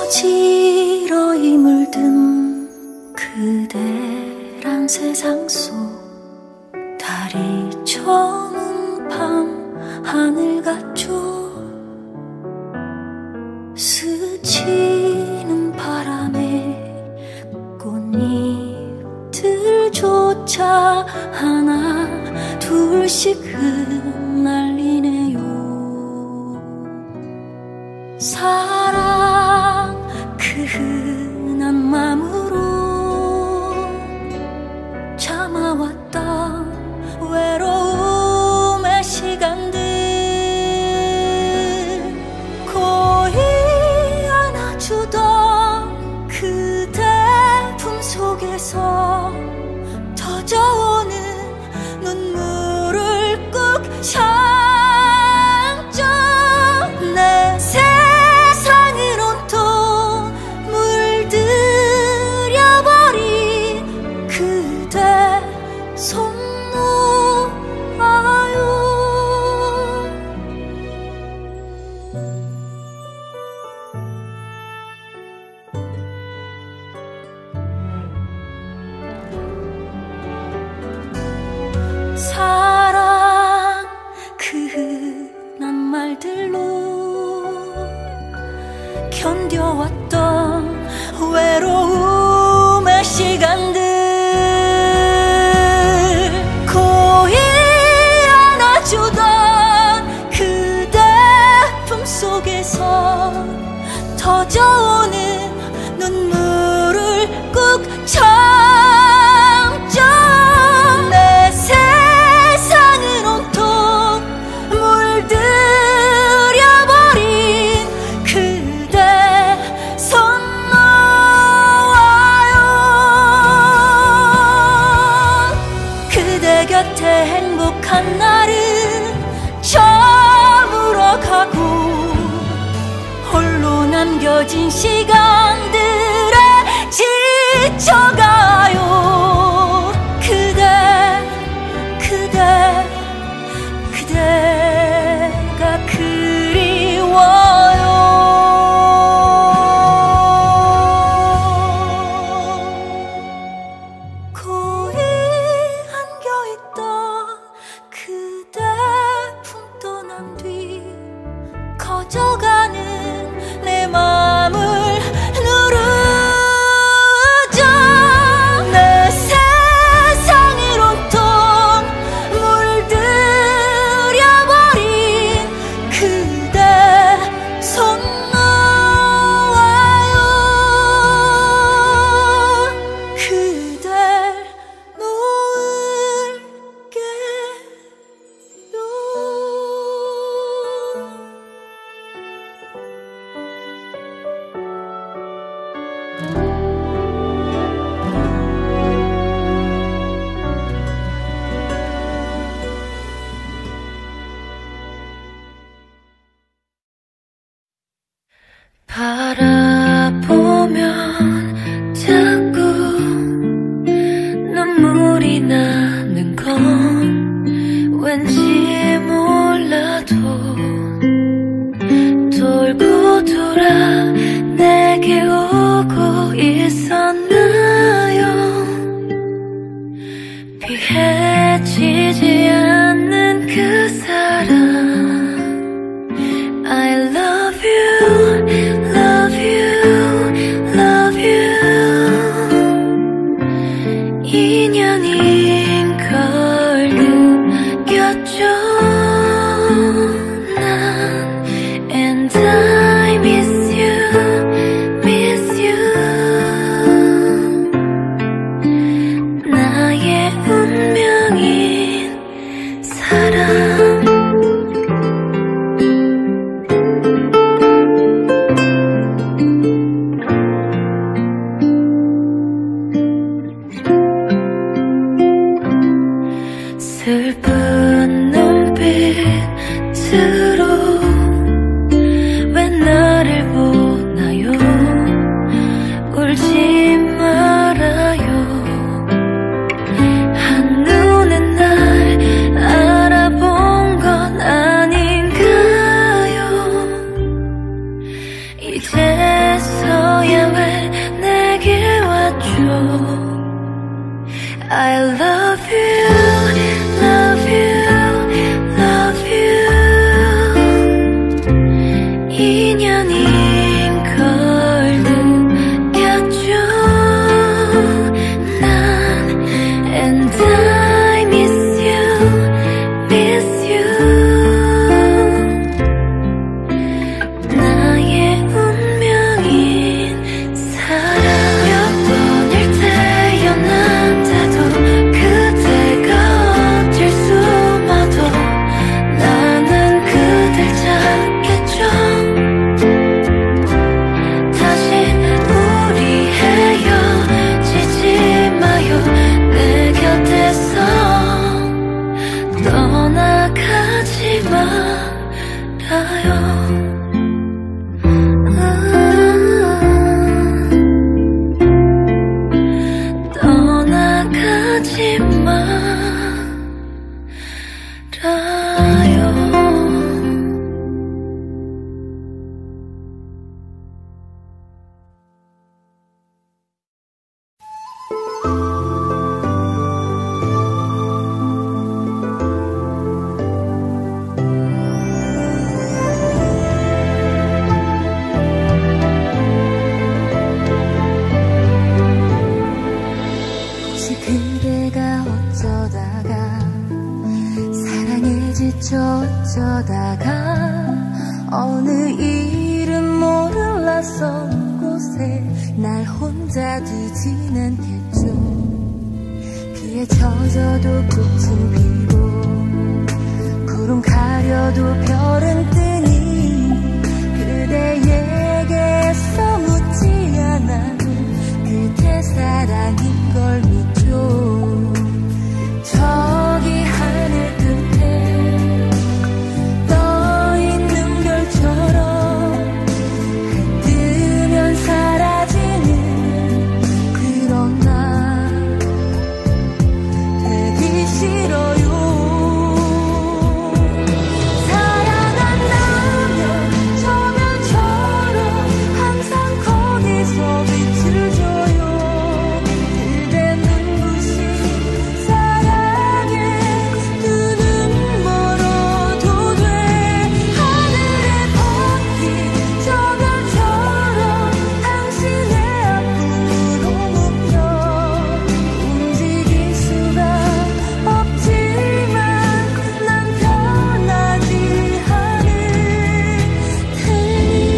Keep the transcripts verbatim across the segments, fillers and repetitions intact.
어지러이 물든 그대란 세상 속 달이 저문 밤 하늘 같죠. 스치는 바람에 꽃잎들조차 하나 둘씩 흩날리네요. 사랑 그 흔한 맘으로 참아왔던 외로움의 시간들 고이 안아주던 그대 품속에서 터져오는 눈물을 꾹 참죠. 내 세상을 온통 물들여버린 그대 손 놓아요. 사랑 그 흔한 말들로 견뎌왔던 외로움의 시간들 고이 안아주던 그대 품속에서 터져오는 눈물을 꾹 참죠. 내 세상을 온통 물들여버린 그대 손 놓아요. 그대 곁에 행복한 날은 저물어가고 홀로 남겨진 시간들에 지쳐가요. 그대 그대 그대가 그리워요. 고이 안겨있던 그대 품 떠난 뒤 커져가는 내 맘을 누르죠. 내 세상을 온통 물들여버린 그대 손 놓아요. 그댈 놓을게요. 바라보면 자꾸 눈물이 나는 건 왠지 몰라도 돌고 돌아 내게 오고 있었나요. 피해지지 않는 그 사람 I love you, love you, love you. 인연인 걸 느꼈죠. 난 and I miss you, miss you. 낯선 곳에 날 혼자 두진 않겠죠. 비에 젖어도 꽃은 피고 구름 가려도 별은 뜨니 그대에게서 묻지 않아도 그대 사랑인 걸 믿죠. 저기 하늘 끝에 떠있는 별처럼 해 뜨면 사라지는 그런 나 되기 싫어요. 사랑한다면 저 별처럼 항상 거기서 빛을 줘요. 그대 눈부신 사랑에 두 눈 멀어도 돼. 하늘에 벗긴 저 별처럼 당신의 앞으로 묶여 움직일 수가 없지만 난 변하지 않을 테니.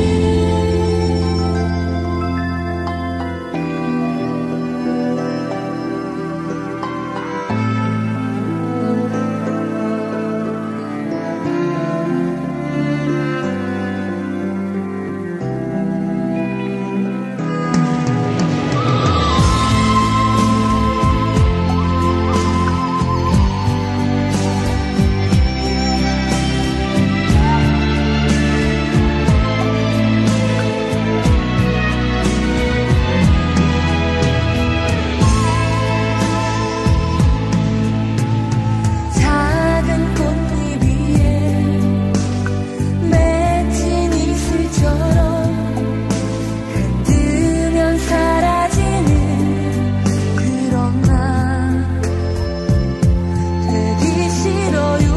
작은 꽃잎 위에 맺힌 이슬처럼 뜨면 사라지는 그런 나 되기 싫어요.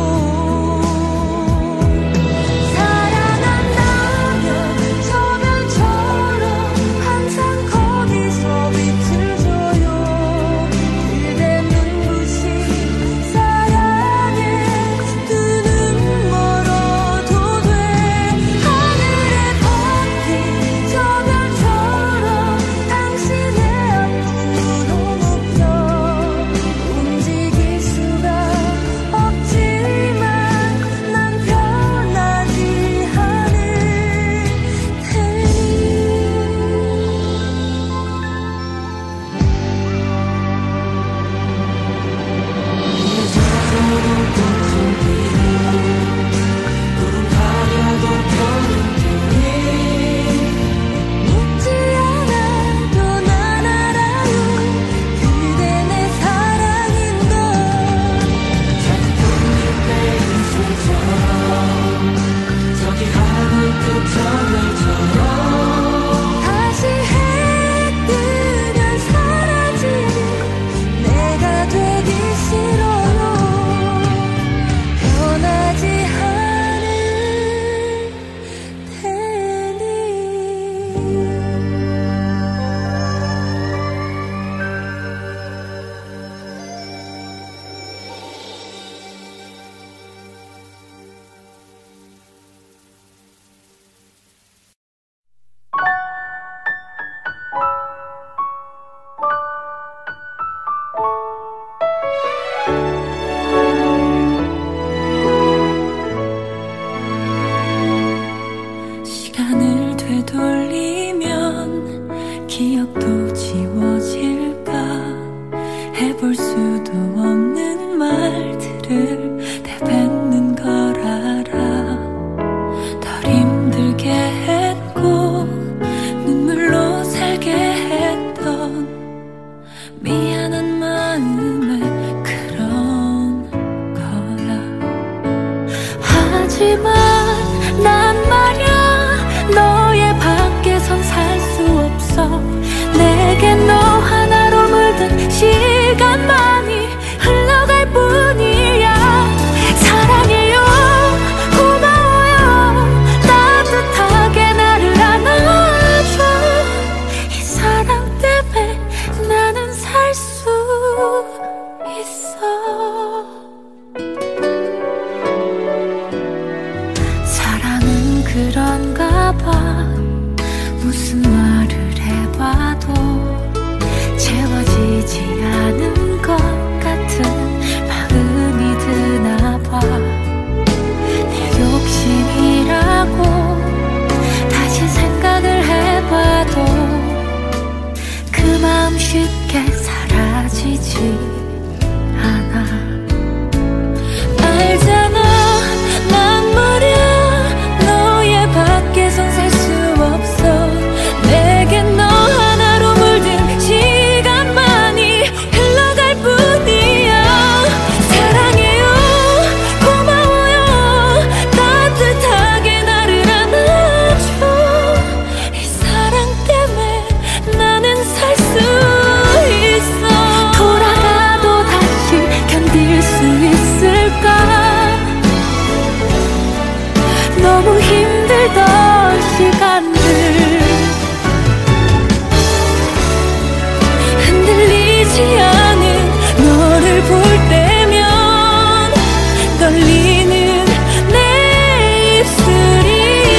사랑한다면 저 별처럼 항상 거기서 빛을 줘요. 그대 눈부신 사랑에 두 눈 멀어도 돼. 하늘에 벗긴 저 별처럼 당신의 앞으로 묶여 움직일 수가 없지만 난 변하지 않을 테니. 묻지 않아도 난 알아요. 그대 내 사랑인 걸. 다시 해 뜨면 사라지는 내가 되기 싫어요. 변하지 않을 테니. 시간을 되돌리면 기억도 지워질까. 해볼 수도 없는 말들을 내뱉는 걸 알아. 덜 힘들게 했고 눈물로 살게 했던 미안한 마음에 그런 거야. 하지만 난 말야 너의 밖에선 살 수 없어. 내게 너 하나로 물든 시간만이 흘러갈 뿐이야. 사랑해요, 고마워요, 따뜻하게 나를 안아줘. 이 사랑 때문에 나는 살 수 있어. 사랑은 그런가 봐. 무슨 말을 해봐도 채워지지 않은 것 같은 마음이 드나봐. 내 욕심이라고 다시 생각을 해봐도 그 마음 쉽게 사라지지 않아. 알잖아 난 말야 너의 밖에선 살 수 없어. 내겐 너 하나로 물든 시간만이 흘러갈 뿐이야. 사랑해요 고마워요 따뜻하게 나를 안아줘. 이 사랑 때문에 나는 살 수 있어. 돌아가도 다시 견딜 수 있을까. 너무 힘들던 시간들 흔들리지 않은 너를 볼 때면 떨리는 내 입술이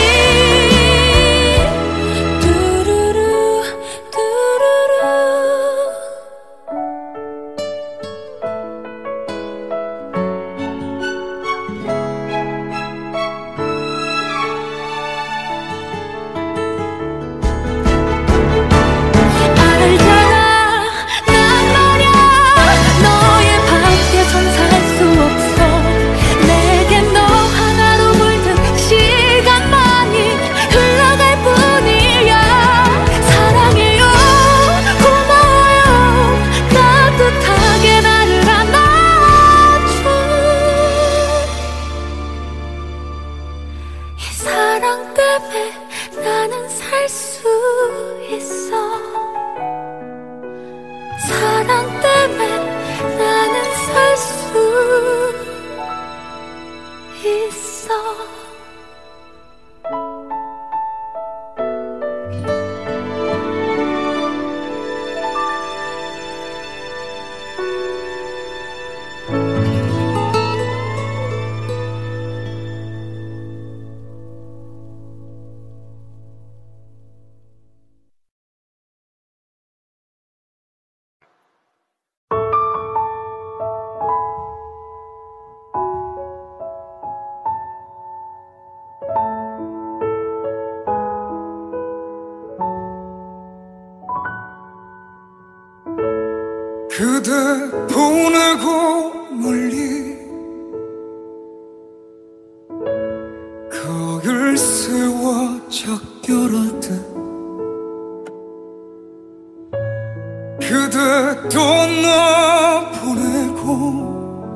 뚜루루 뚜루루. 알잖아 난 말야 너의 밖에선 살 수 없어. 내겐 너 하나로 물든 시간만이 흘러갈 뿐이야. 사랑해요 고마워요 따뜻하게 나를 안아줘. 이 사랑 때문에 나는 살 수 있어. 사랑 때문에 나는 살 수 있어. 그대 보내고 멀리 거길 세워 작별하듯 그대 또 나 보내고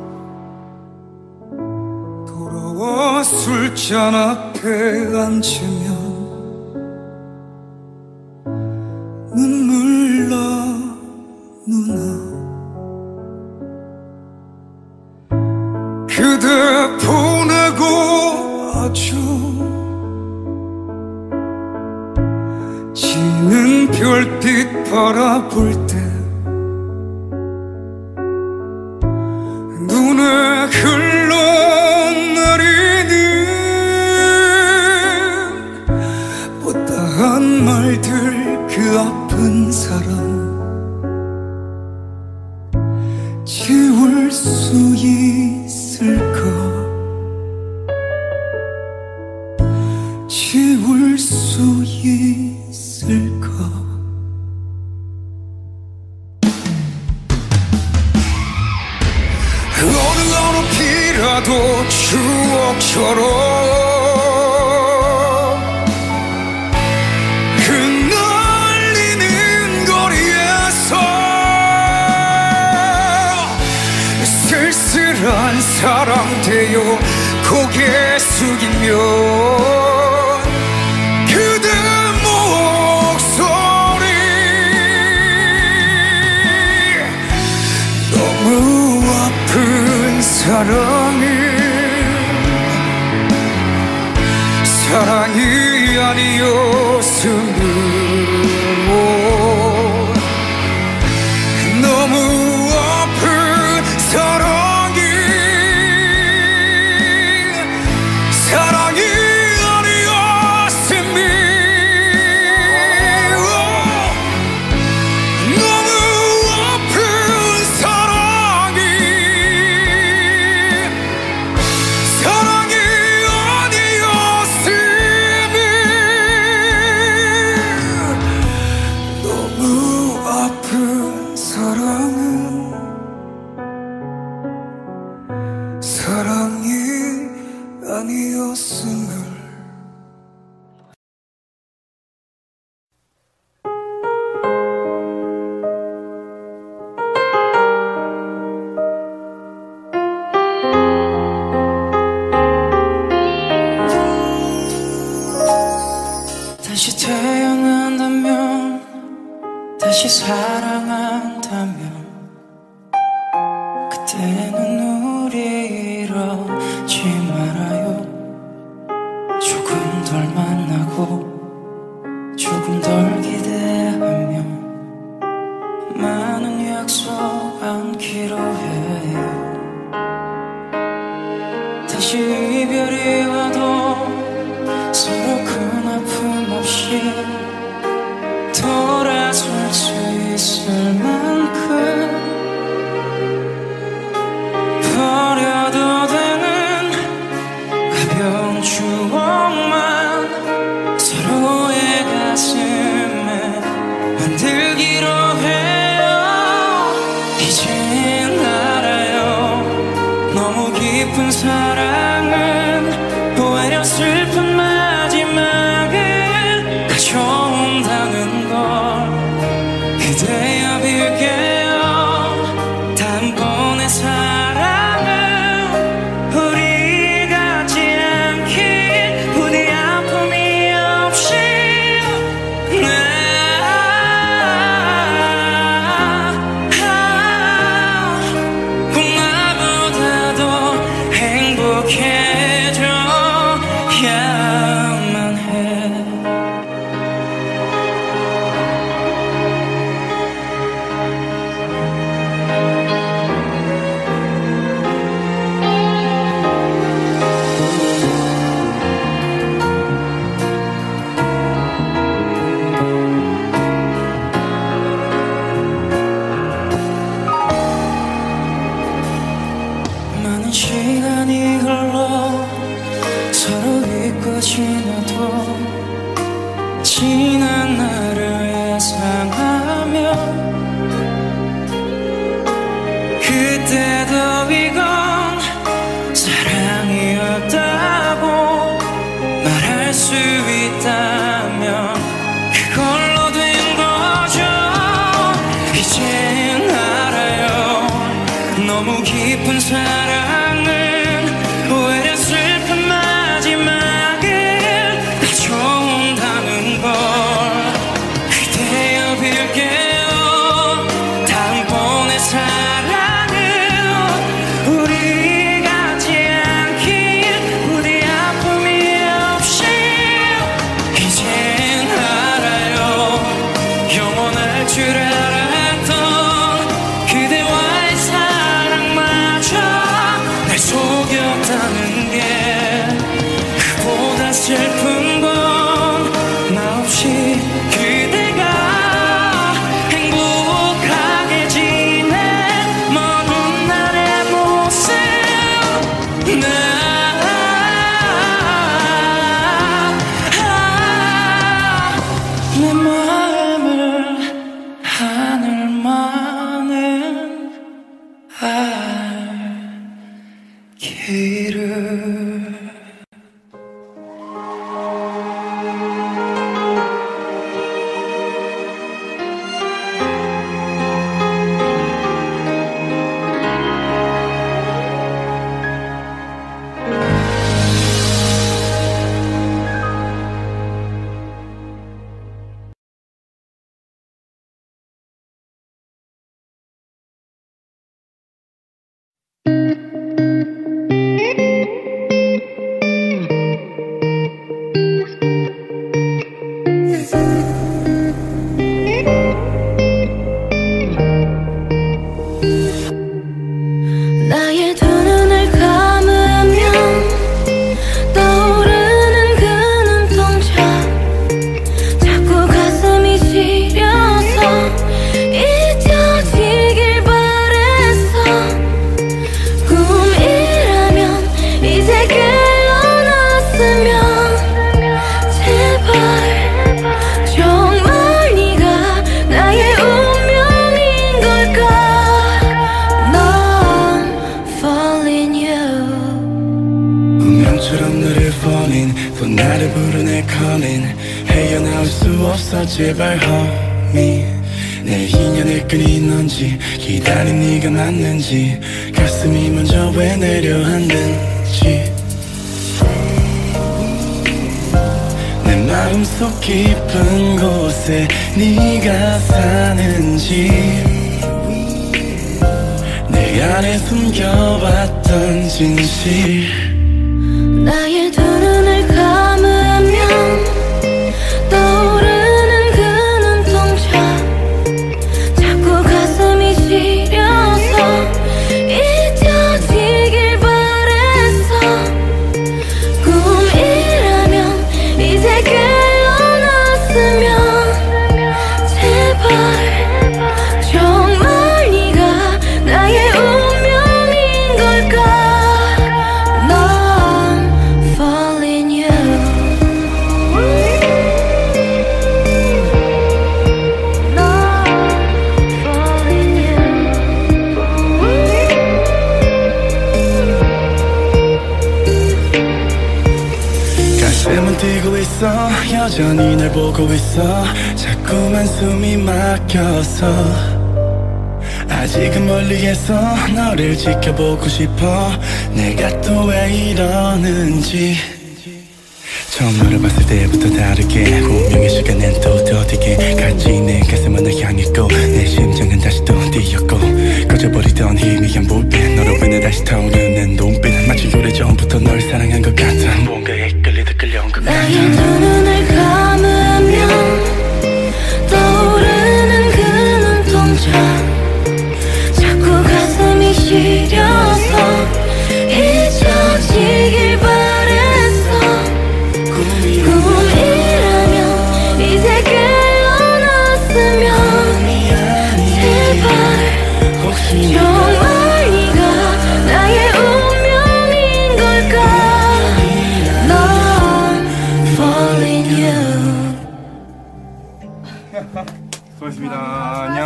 돌아와 술잔 앞에 앉으면 눈물 나 누나. 그대 보내고 아주 지는 별빛 바라볼 때 눈에 흘러내리는 못다한 말들 그 아픈 사랑 지울 수 있을까. 지울 수 있을까. 어느 어느 피라도 추억처럼 흩날리는 거리에서 쓸쓸한 사랑 되어 고개 숙이면 그대 목소리 너무 아픈 사랑이 사랑이 아니었으면 너무 아픈 사랑이 사랑이 아니었으면 다시 태어난다면, 다시 사랑한다면, 그때는 우리 이러지 말아요. 조금 덜 만나고 조금 덜 기대하며 많은 약속 안기로 해요. 다시 이별이 와도 서로 큰 아픔 없이 돌아설 수 있을 만큼 버려도 되는 가벼운 추억만 서로의 가슴에 만들기로 해요. 이젠 알아요. 너무 깊은 사랑은 오히려 슬픈 마지막을 가져온다는 걸 그대여 빌게요. 단번에 사랑은 우리 같지 않길 부디 아픔이 없이 네. 꼭 나보다도 행복해져야만 해. 많은 시간이 흘러 서로 잊고 지나도 지난 날을 예상하며 그때도 이건 사랑이었다고 말할 수 있다면 그걸로 된 거죠. 이젠 알아요. 너무 깊은 사랑을 오히려 슬픈 마지막을 가져온다는 걸 그대여 빌게요. 단번에 사랑은 우리 같지 않길 부디 아픔이 없이 이젠 알아요. 영원할 줄 알았던 그대와의 사랑마저 날 속였다는 게 그보다 슬픈 건 나 없이 그대가 행복하게 지낸 먼 날의 모습 나 내 마음을 하늘만은 알기를. 나의 두 눈을 감으면 떠오르는 그 눈동자 자꾸 가슴이 시려서 잊혀지길 바랬어. 꿈이라면 이제 깨어났으면 제발 정말 네가 나의 운명인 걸까. 운명처럼 너를 falling 또 나를 부르네 calling 헤어나올 수 없어 제발 homie. 내 인연을 끊인 넌지 기다린 네가 맞는지 가슴이 먼저 왜 내려앉는지 내 맘을 마음속 깊은 곳에 네가 사는지 내 안에 숨겨왔던 진실 나의 두 눈을 감으면 떠오르는 그 눈동자 자꾸 가슴이 시려서 잊혀지길 바랬어 꿈이라면 이제 깨어났으면 제발 정말 네가 나의 운명인 걸까 난 falling you 난 falling you 가슴은 뛰고 있어 여전히 널 보고 있어 자꾸만 숨이 막혀서 아직은 멀리에서 너를 지켜보고 싶어 내가 또 왜 이러는지 처음 너를 봤을 때부터 다르게 운명의 시간엔 또 더디게 갈지 내 가슴은 널 향했고 내 심장은 다시 또 뛰었고 꺼져버리던 희미한 불빛 너로 인해 다시 타오르는 눈빛 마치 오래전부터 널 사랑한 것 같아 뭔가에 끌리듯 끌려온 것 같아 나의 두 눈을 감으면 떠오르는 그 눈동자 자꾸 가슴이 시려서 잊혀지길 바랬어 꿈이라면 이제 깨어났으면 제발 정말 네가 나의 운명인 걸까 난 falling you 수고하셨습니다. 안녕.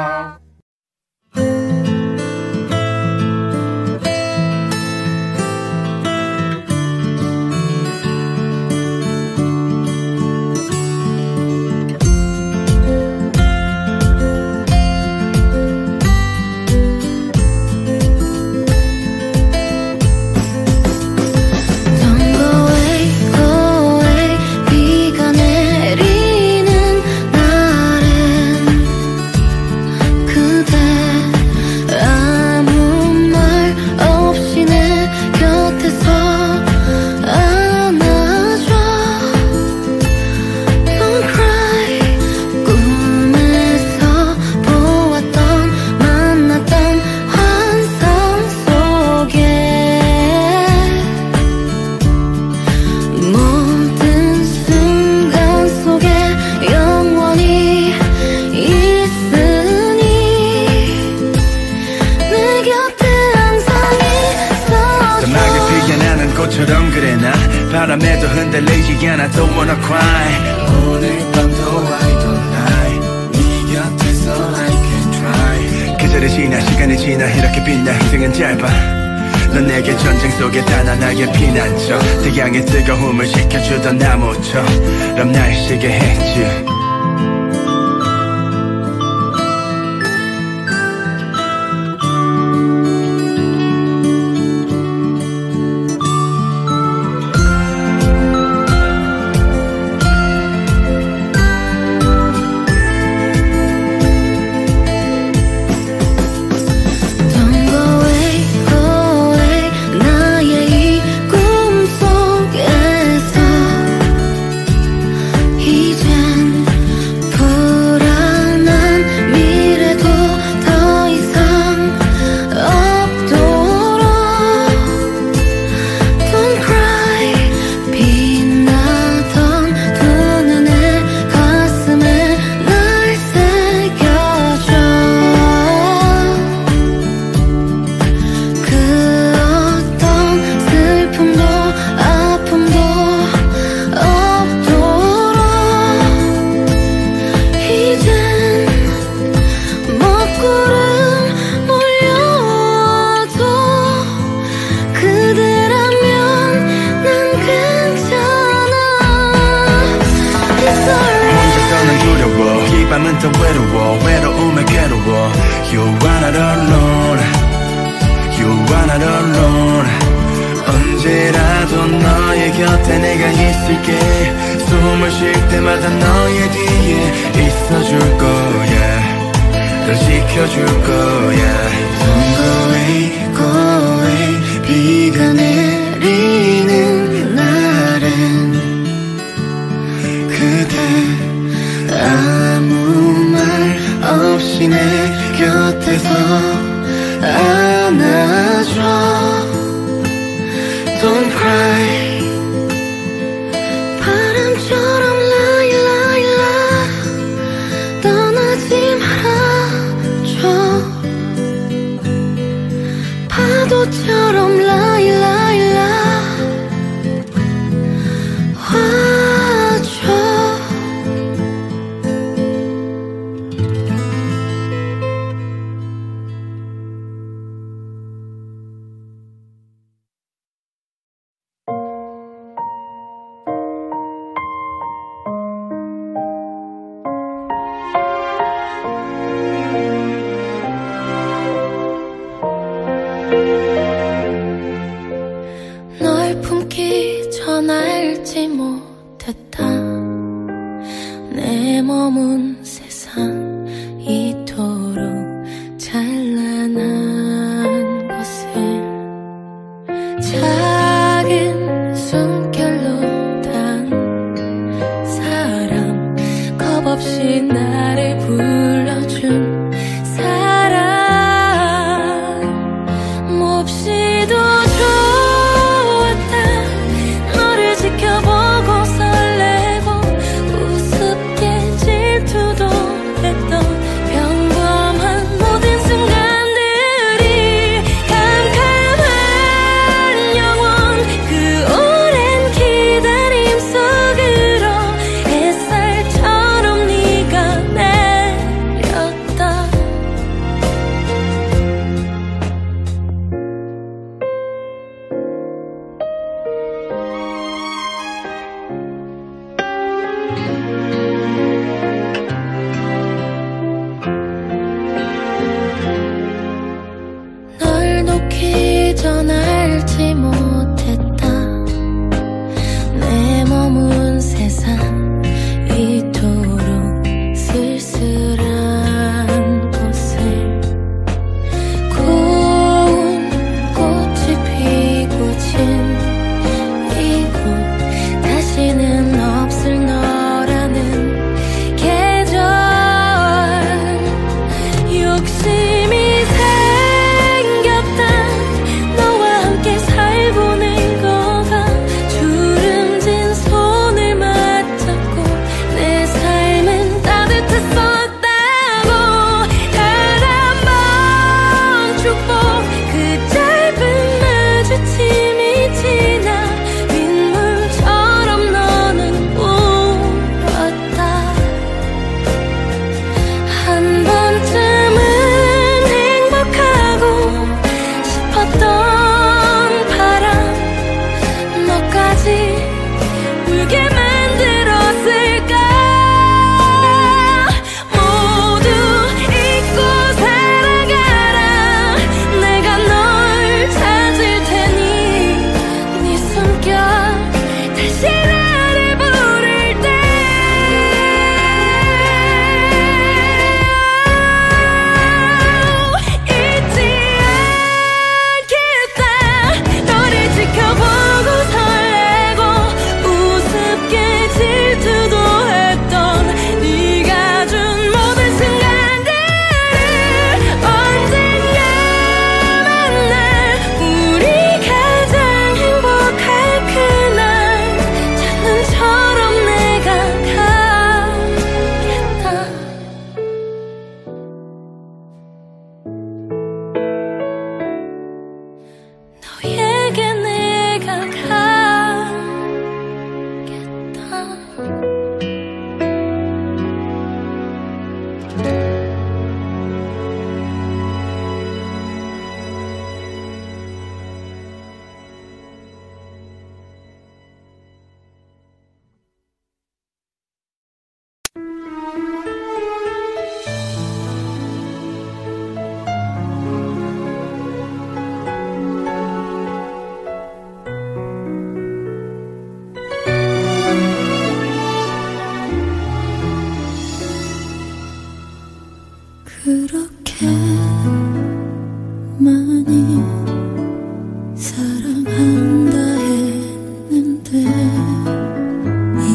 Don't go away, go away 비가 내리는 날엔 그대 아무 말 없이 내 곁에서 안아줘 Don't cry 꿈에서 보았던 만났던 환상 속에 모든 순간 속에 영원히 있으니 내 곁에 항상 담하게 있어줘 피어나는 꽃처럼 그래 나 바람에도 흔들리지 않아 Don't wanna cry 오늘 밤도 I don't lie 네 곁에서 I can try 계절이 지나 시간이 지나 이렇게 빛나 인생은 짧아 넌 내게 전쟁 속에 단 하나의 피난처 태양의 뜨거움을 식혀주던 나무처럼 날 쉬게 했지 Don't go away, go away 나의 이 꿈속에서 이젠 불안한 미래도 더 이상 없도록 Don't cry 빛나던 두 눈의 가슴에 날 새겨줘 그 어떤 슬픔도 아픔도 없도록 이젠 먹구름 몰려와도 그대라면 난 괜찮아 It's alright 혼자서는 두려워 이 밤은 더 외로워 외로움에 괴로워 You are not alone You are not alone 언제라도 너의 곁에 내가 있을게 손 숨을 쉴 때마다 너의 뒤에 있어줄 거야. 널 지켜줄 거야. Don't go away, go away. 비가 내리는 날엔 그대 아무 말 없이 내 곁에서 안아줘. Don't cry. 바람처럼 lie lie lie. 떠나지 말아줘. 파도처럼 lie lie lie. 와줘. 널 품기 전 알지 못했다. 내 머문 세상 이토록 찬란한 것을 작은 숨결로 단 사람, 겁없이 나를 불러준 사람, 몹시도 지켜보고 설레고 우습게 질투도 했던 평범한 모든 순간들이 캄캄한 영원 그 오랜 기다림 속으로 햇살처럼 네가 내렸다. 널 놓기 전 알지 못했다. 내 머문 세상 이토록 쓸쓸한 곳을 고운 꽃이 피고 진 이곳 다시는 없을 너라는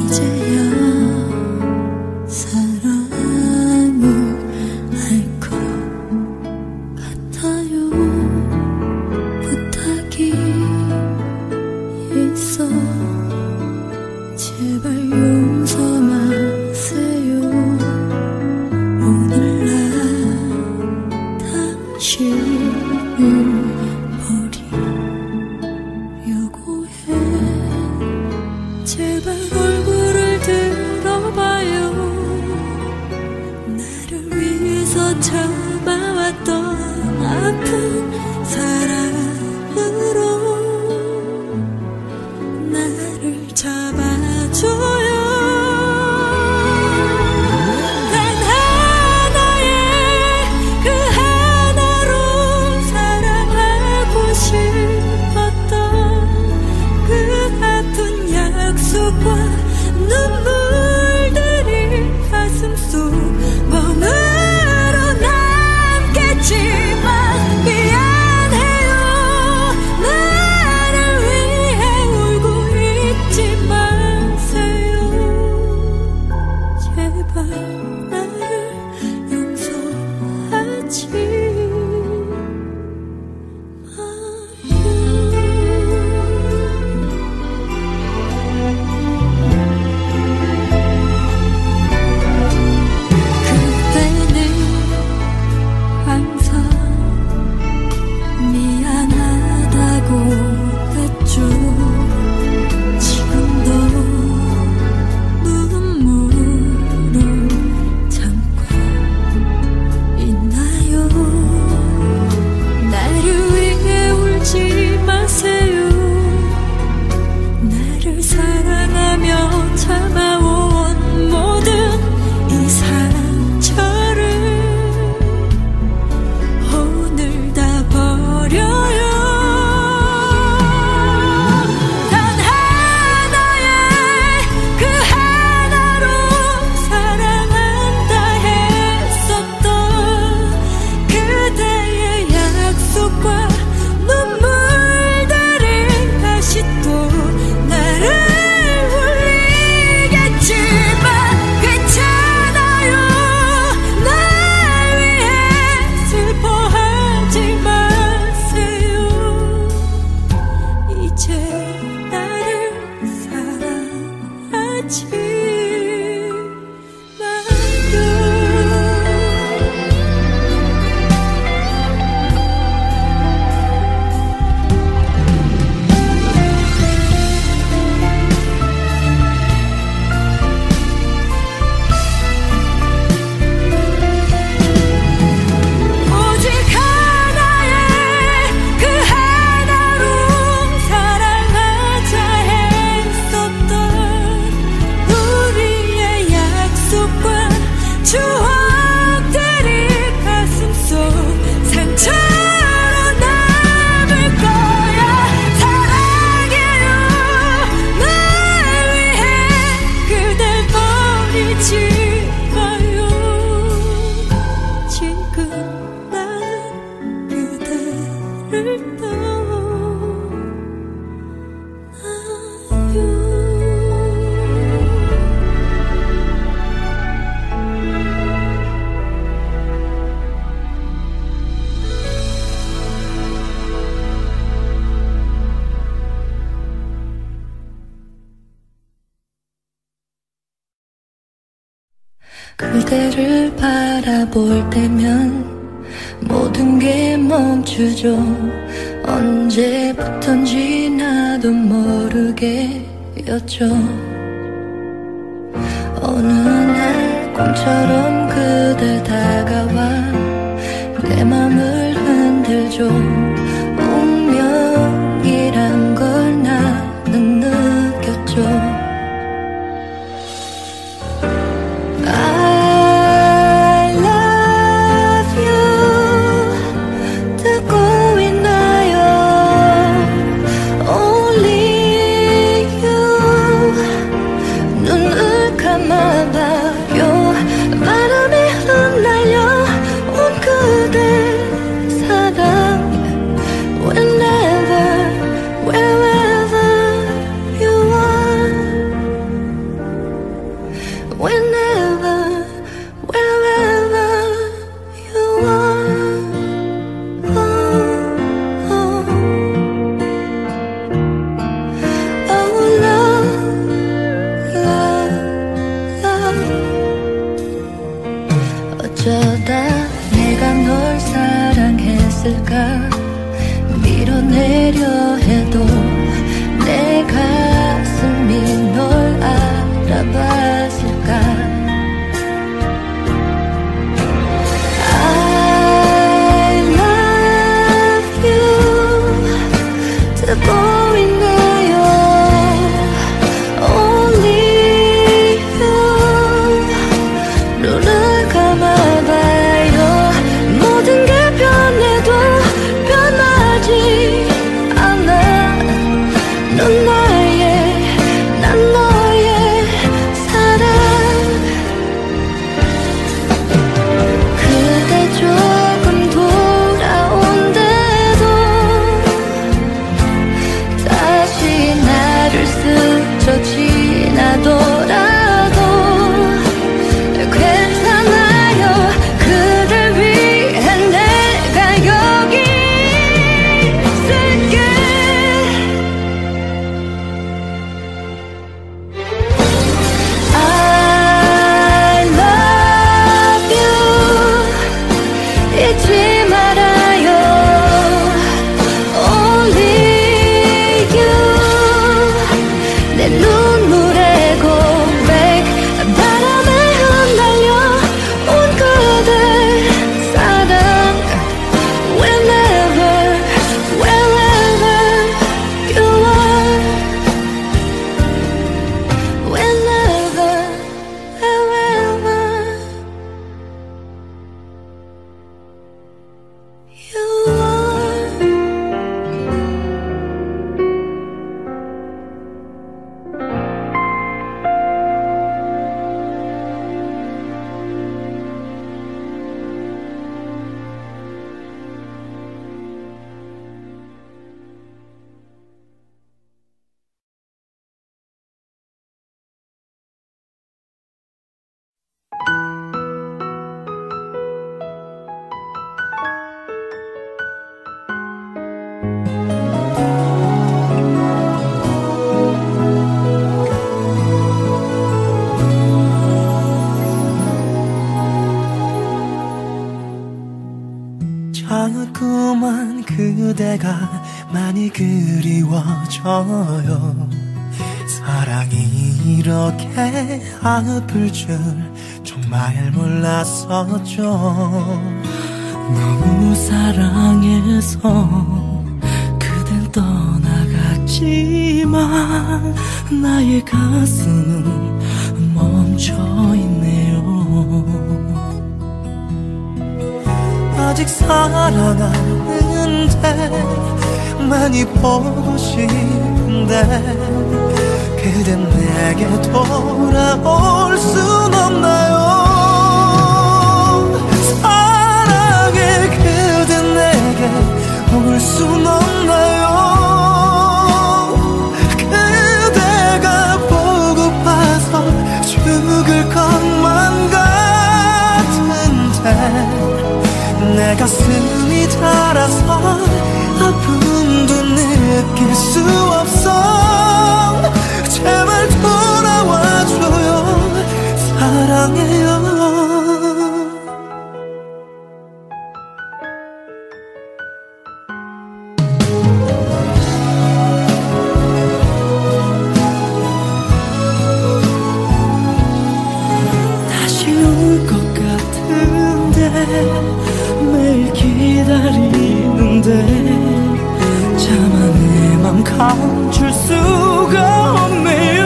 그대를 바라볼 때면 모든 게 멈추죠. 언제부턴지 나도 모르게였죠. 어느 날 꿈처럼 그대 다가와 내 맘을 흔들죠. 운명이란 걸 나는 느꼈죠. whenever, wherever you are. Oh, oh. Oh, love, love, love. 어쩌다 내가 널 사랑했을까? 밀어내려 해도 내 가슴이 널 알아봤을까? I love you 듣고 있나요? Only you 눈을 감아봐요. 모든 게 변해도 변하지 않아. 넌 나의, 난 너의 사랑. 그대 조금 돌아온대도 다시 나를 스쳐 지나더라도 괜찮아요. 그댈 위해 내가 여기 있을게. I love you 잊지 말아요. Only you 내 눈물의 고백 바람에 흩날려 온 그대 사랑. Whenever, wherever you are. Whenever, wherever you are. 자꾸만 그대가 많이 그리워져요. 사랑이 이렇게 아플 줄 정말 몰랐었죠. 너무 사랑해서 그댄 떠나갔지만 나의 가슴은 멈춰있네요. 아직 사랑하는데 많이 보고 싶은데 그댄 내게 돌아올 순 없나요? 사랑해 그댄 내게 올 순 없나요? 그대가 보고파서 죽을 것만 같은데 내 가슴이 자라서 아픔도 느낄 수 없어. 제발 돌아와줘요. 사랑해요. 다시 올 것 같은데 매일 기다리는데 차마 내 맘 감출 수가 없네요.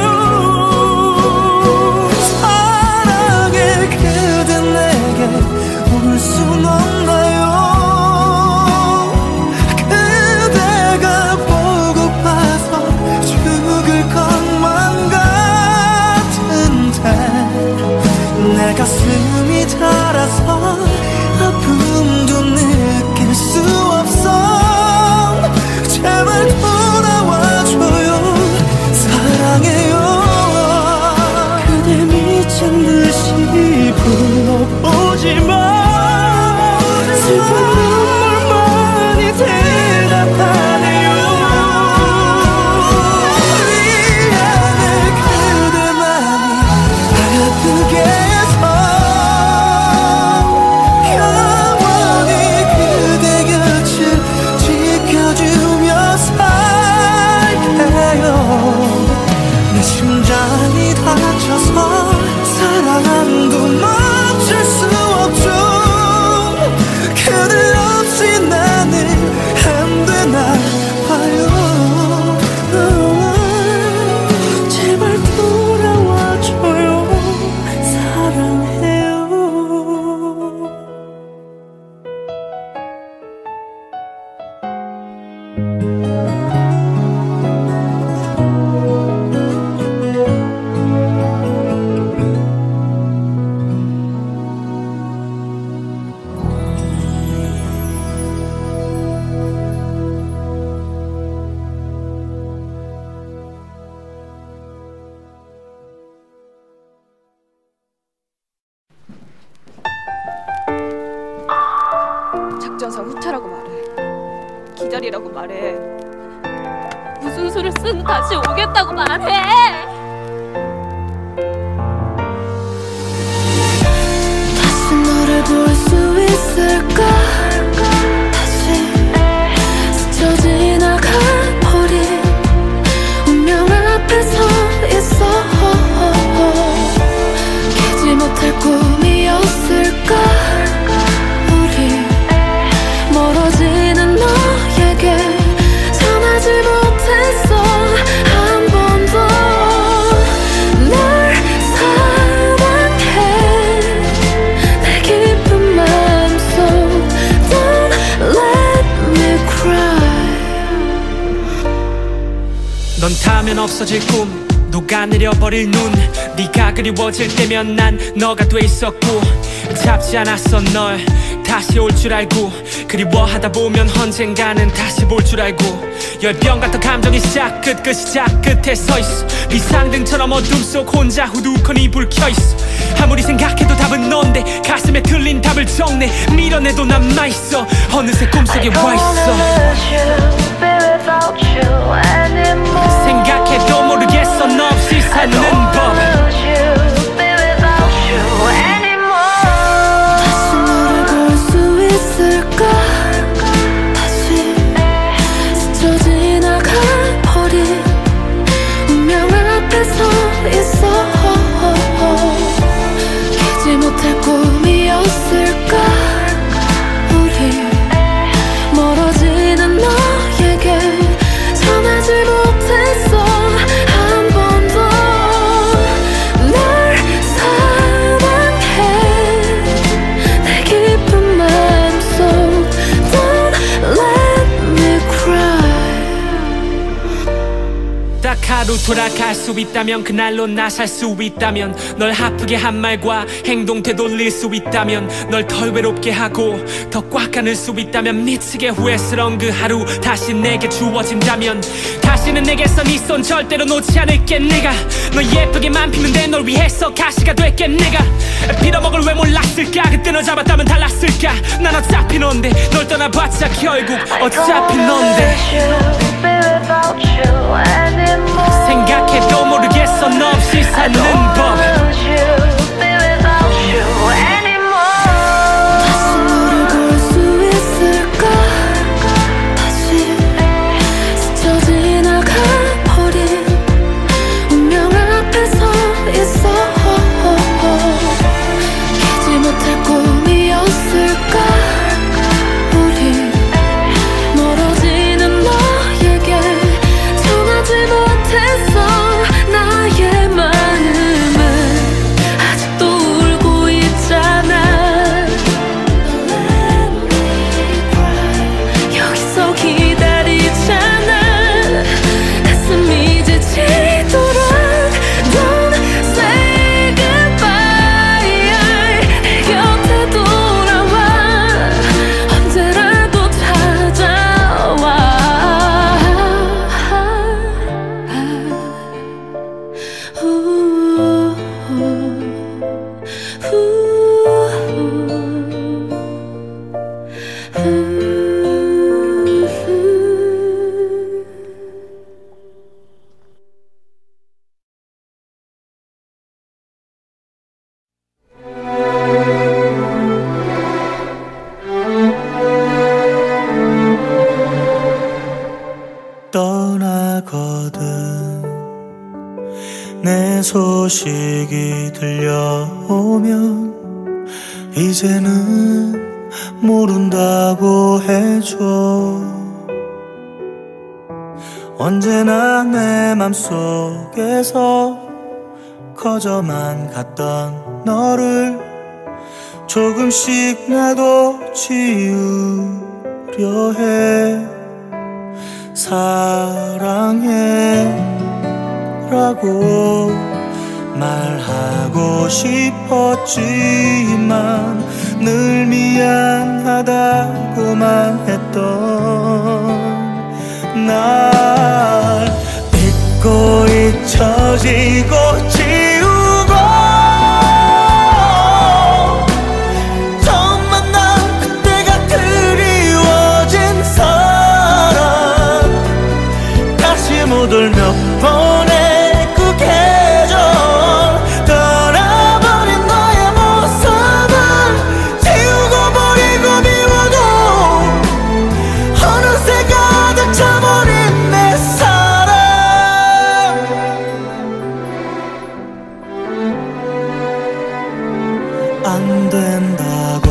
사랑해 그대 내게 올 순 없나요? 그대가 보고파서 죽을 것만 같은데 내 가슴이 자라서 아픔도 느낄 수 없어. 제발 돌아와줘요. 사랑해요. 그대 미친 듯 불러보지 마. 슬픈 눈물만이 대답하네요. 미안해 그대만이 아프게 해서 영원히 그대 곁을 지켜주며 살게요. 내 심장이 다쳐서 사랑도 멈출 수 없죠. 그대 없이 나는 안 되나 봐요. 제발 돌아와줘요. 사랑해요. 작전상 후퇴라고 말해. 기다리라고 말해. 무슨 수를 쓴 다시 오겠다고 말해. 다시 너를 볼 수 있을까? 다시 스쳐 지나가 버린 운명 앞에 서 있어. 깨지 못할 꿈이었을까? 우리 멀어지는 너에게 전하지 못했어. 한 번도 널 사랑해. 내 깊은 마음속 Don't let me cry. 넌 타면 없어질 꿈, 녹아내려버릴 눈. 네가 그리워질 때면 난 너가 돼 있었고, 잡지 않았어 널 다시 올 줄 알고. 그리워하다 보면 언젠가는 다시 볼 줄 알고. 열병 같은 감정이 시작 끝 그 시작 끝에 서있어. 비상등처럼 어둠 속 혼자 후두커니 불 켜있어. 아무리 생각해도 답은 넌데 가슴에 틀린 답을 적내. 밀어내도 남아있어. 어느새 꿈속에 와있어. 생각해도 모르겠어 너 없이 사는 법. 다시 너를 볼 수 있을까? 다시 스쳐 지나가 버린 운명 앞에 서 있어. 깨지 못할 꿈이었을까? 우리 멀어지는 너에게 전하지 못했어. 한 번도 널 사랑해. 내 깊은 마음속 Don't let me cry. 딱 하루 돌아갈 수 있다면 그날로 나 살 수 있다면 널 아프게 한 말과 행동 되돌릴 수 있다면 널 덜 외롭게 하고 더 꽉 안을 수 있다면 미치게 후회스러운 그 하루 다시 내게 주어진다면 다시는 내게서 네 손 절대로 놓지 않을게. 내가 너 예쁘게만 피면 돼. 널 위해서 가시가 될게. 내가 빌어먹을 왜 몰랐을까? 그때 너 잡았다면 달랐을까? 난 어차피 넌데 널 떠나봤자 결국 어차피 넌데. 생각해도 모르겠어 너 없이 사는 법. 다시 너를 볼 수 있을까? 다시 스쳐 지나가 버린 운명 앞에 서 있어. 깨지 못할 꿈이었을까? 우리 멀어지는 너에게 전하지 못했어. 나의 마음을 소식이 들려오면 이제는 모른다고 해줘. 언제나 내 맘속에서 커져만 갔던 너를 조금씩 나도 지우려 해. 사랑해 라고 말하고 싶었지만 늘 미안하다고만 했던 날 잊고 잊혀지고 지우고 처음 만난 그때가 그리워진 사람 다시 못 올 몇 번의 그 계절 떠나버린 너의 모습을 지우고 버리고 미워도 어느새 가득 차버린 내 사랑. 안 된다고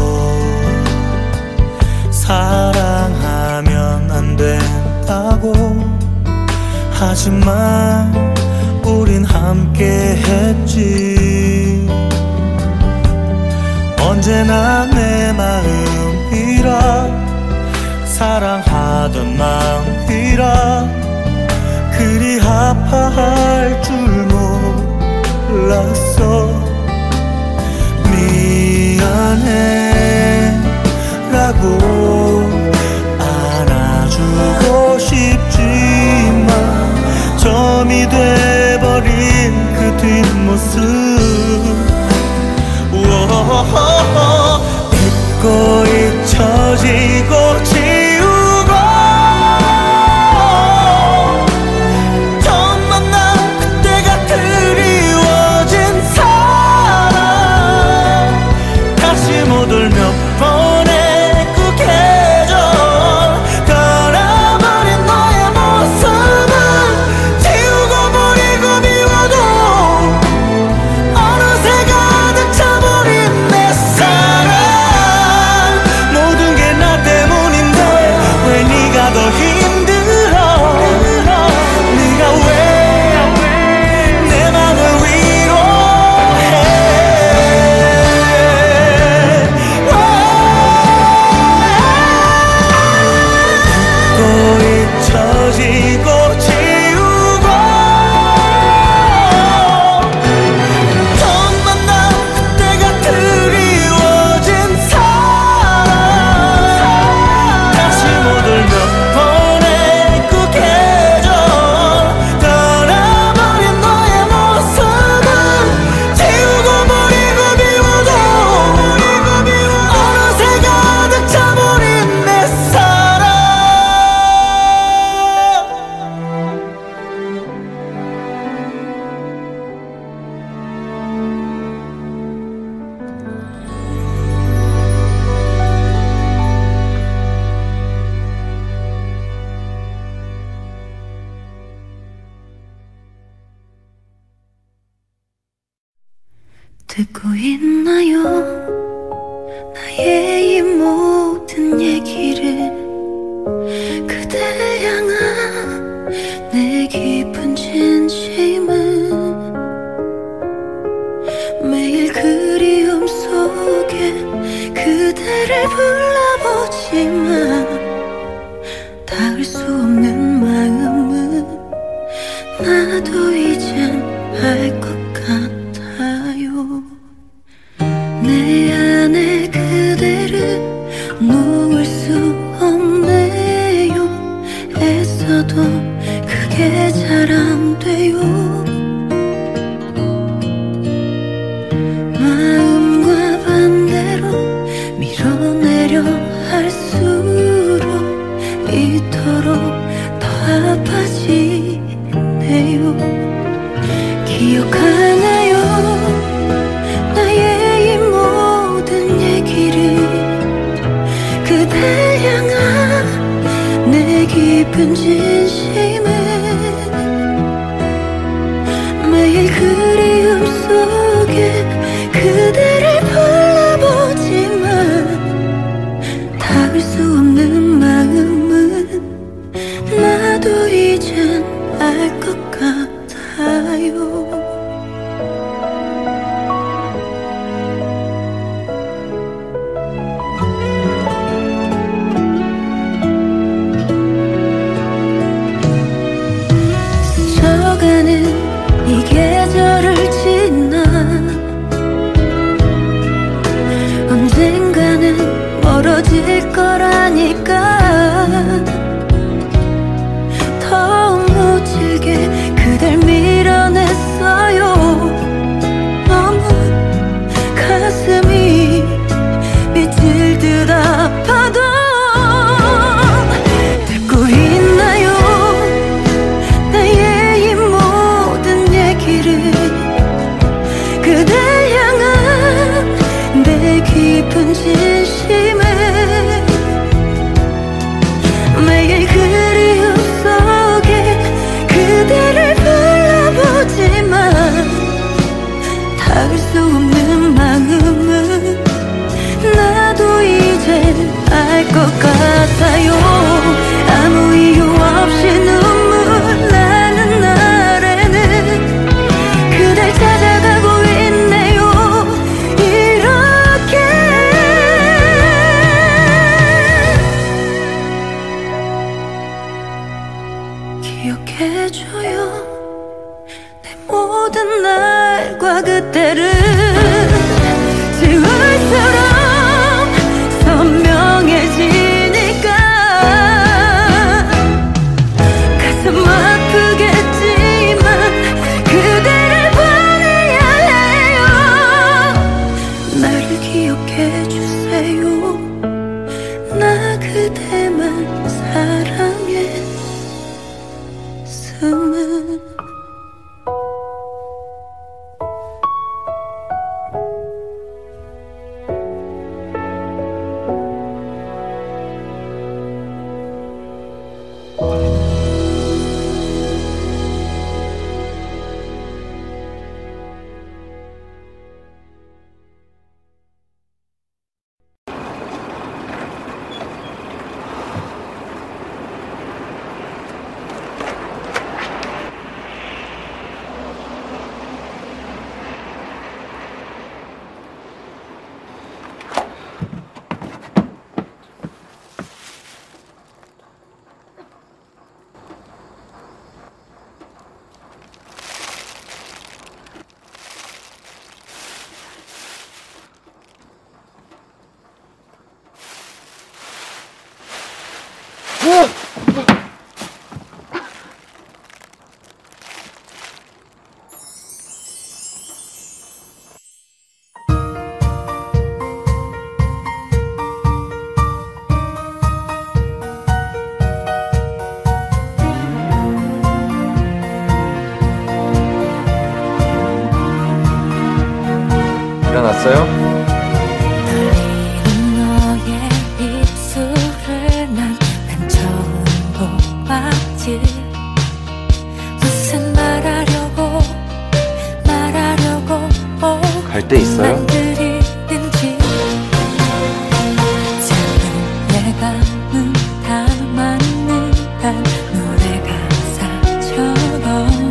사랑하면 안 된다고 하지만 우린 함께 했지. 언제나 내 마음이라 사랑하던 마음이라 그리 아파할 줄 몰랐어. 미안해 라고 안아주고 싶지만 점이 돼버린 그 뒷모습 잊고 잊혀지고 지우고 처음 만난 그때가 그리워진 사람 다시 못 올 몇 번의 그 계절 떠나버린 너의 모습을 지우고 버리고 미워도 어느새 가득 차버린 내 사랑. 모든 게 나 때문인데 왜 네가 더 힘들어. 네가 왜 내 맘을 위로해. 잊고 잊혀지고 지우고 처음 만난 그때가 그리워진 사람 다시 못 올 몇 번의 그 계절 떠나버린 너의 모습을 지우고 버리고 미워도 어느새 가득 차버린 내 사랑. 듣고 있나요? 나의 이 모든 얘기를 그댈 향한 내 깊은 진심은 매일 그리움 속에 그대를 불러보지만 닿을 수 없는 마음은 나도 이젠 알 것 같아요. 내 안에 그대를 놓을 수 없네요. 애써도 그게 잘 안 돼요. 마음과 반대로 밀어내려 할수록 그댈 향한 내 깊은 진심에 매일 그리움 속에 그대를 불러보지만 닿을 수 없는 마음은 나도 이젠 알 것 같아요. 아무 이유 없이 눈물 나는 날에는 그댈 찾아가고 있네요. 이렇게 기억해줘요. 내 모든 날과 그때를 지울처럼 선명해지니까 가슴 아프겠지만 그대를 보내야 해요. 나를 기억해주세요. 나 그대만 사랑했음은. 일어났어요? 너의 입술을 난, 난 처음 보았지. 무슨 말하려고 말하려고 갈 데 있어요? 만들이든지 작은 예감은 다 맞는 단 노래 가사처럼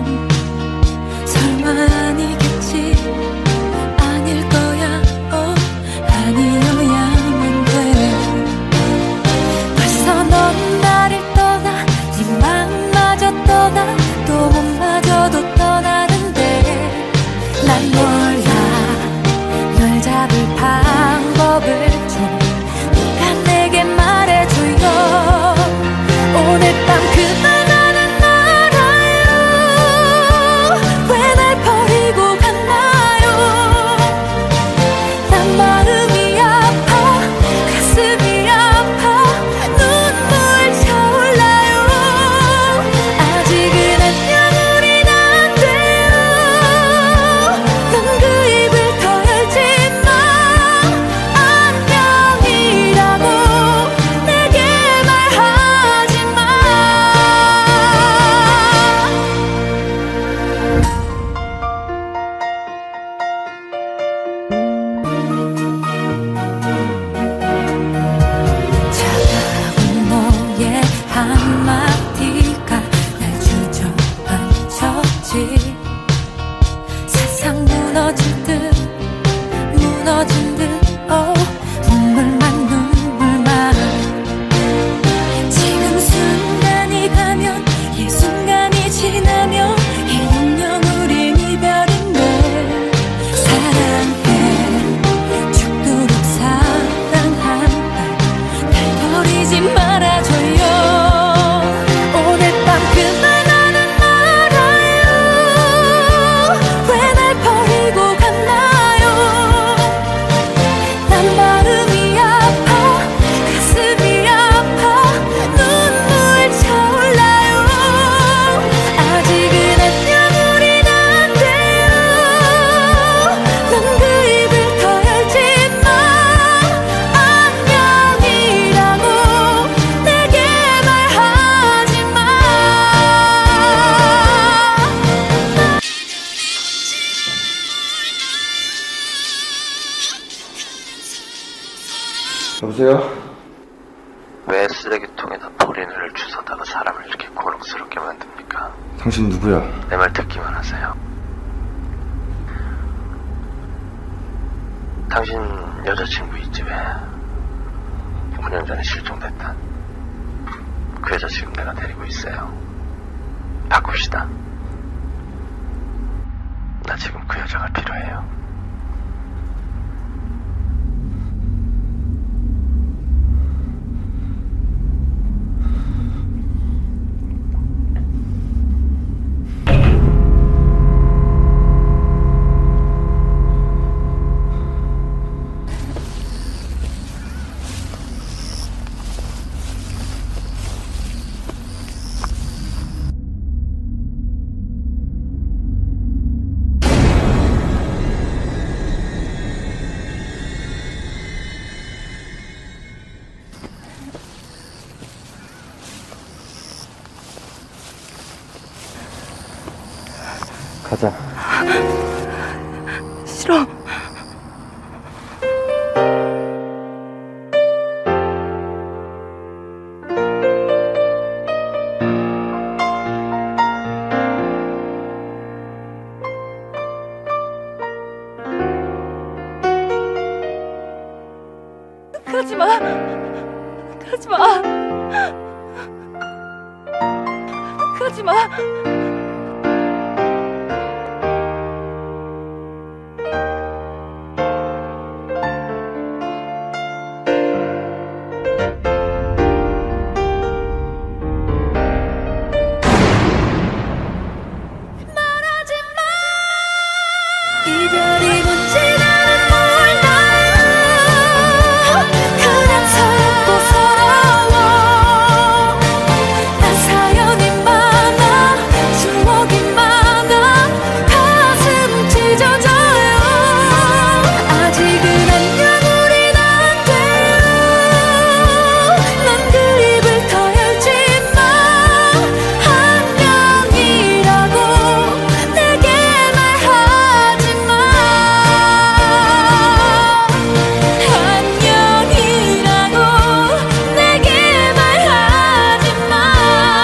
설마 아니겠지. 아닐 거야, 어, 아니어야만 돼. 벌써 넌 나를 떠나, 네 맘마저 떠나, 또 몸마저도 떠나는데 난 몰라, 난 여보세요? 왜 쓰레기통에다 포리너를 주워다가 사람을 이렇게 곤혹스럽게 만듭니까? 당신 누구야? 내 말 듣기만 하세요. 당신 여자친구 있지 왜? 오 년 전에 실종됐다. 그 여자 지금 내가 데리고 있어요. 바꿉시다. 나 지금 그 여자가 필요해요. 가자. 싫어. 그러지 마. 그러지 마. 그러지 마. 이별이 뭔지는 몰라요. 그냥 서럽고 서러워. 난 사연이 많아 추억이 많아 가슴 찢어져요. 아직은 안녕 우린 안 돼요. 난 그립을 더 열지마. 안녕이라고 내게 말하지 안녕이라고 내게 말하지 마.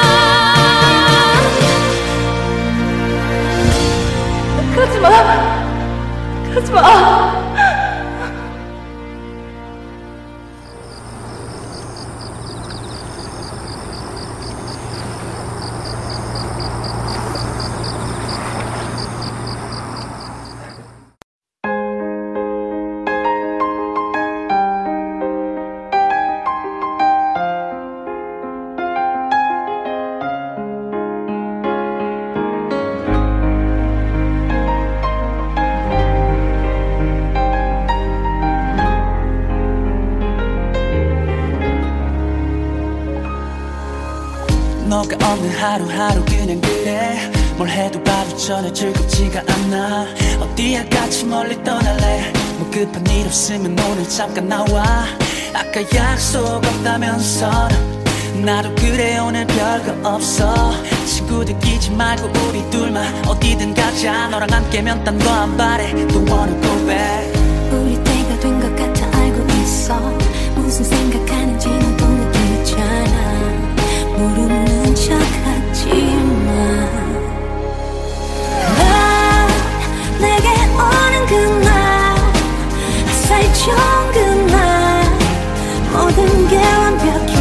그러지 마. 그러지 마. 너가 없는 하루하루 그냥 그래. 뭘 해도 봐도 전혀 즐겁지가 않아. 어디야 같이 멀리 떠날래. 뭐 급한 일 없으면 오늘 잠깐 나와. 아까 약속 없다면서 나도 그래 오늘 별거 없어. 친구들 끼지 말고 우리 둘만 어디든 가자. 너랑 함께면 딴 거 안 바래. Don't wanna go back. 우리 때가 된 것 같아 알고 있어. 무슨 생각하는지 너도 느끼잖아. 모르는 척하지마. 난 내게 오는 그날 햇살 좋은 그날 모든 게 완벽해.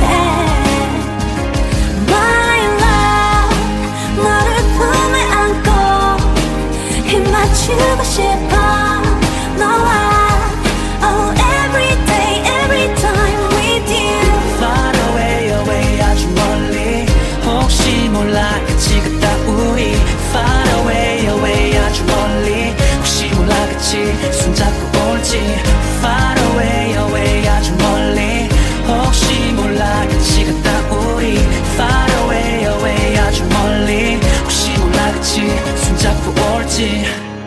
My love 너를 품에 안고 힘 맞추고 싶어. 너와 Oh every day every time with you. Far away away 아주 멀리. 혹시 몰라 같이 갔다 우리. Far away away 아주 멀리. 혹시 몰라 같이 손잡고 올지. Far away away 아주 멀리. 혹시 몰라 같이 갔다 우리. Far away away 아주 멀리. 혹시 몰라 같이 손잡고 올지.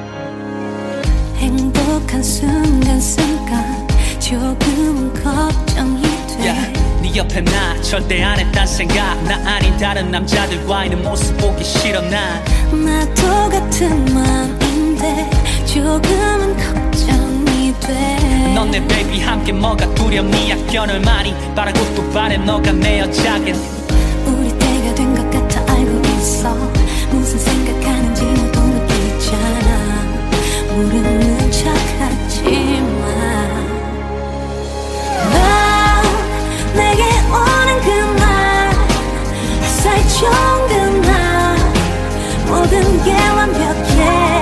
행복한 순간순간 조금은 걱정이 돼. yeah. 네 옆에 나 절대 안 했단 생각. 나 아닌 다른 남자들과 있는 모습 보기 싫어 난. 나도 같은 맘인데 조금은 걱정이 돼. 넌 내 baby 함께 뭐가 두렵니 약견을 많이 바라고 또 바래 너가 내 여자긴 우리 때가 된 것 같아 알고 있어 무슨 생각하는지 너도 느끼잖아 모르는 척하지마 넌 내게 오는 그날 햇살 좋은 그날 모든 게 완벽해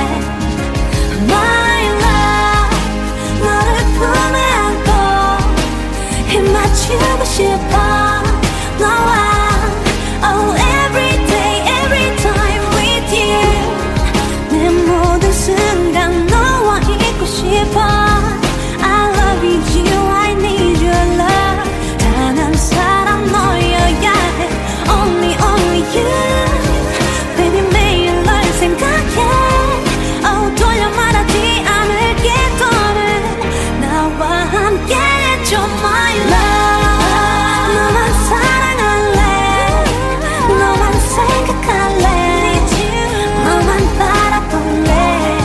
My love 너를 품에 안고 힘 맞추고 싶어 너와 Oh every day every time with you 내 모든 순간 너와 있고 싶어 I love you I need your love 단 한 사람 너여야 해 Only only you Baby 매일 널 생각해 Oh 돌려 말하지 않을게 더는 나와 함께 해줘 My love 너만 사랑할래 너만 생각할래 너만 바라볼래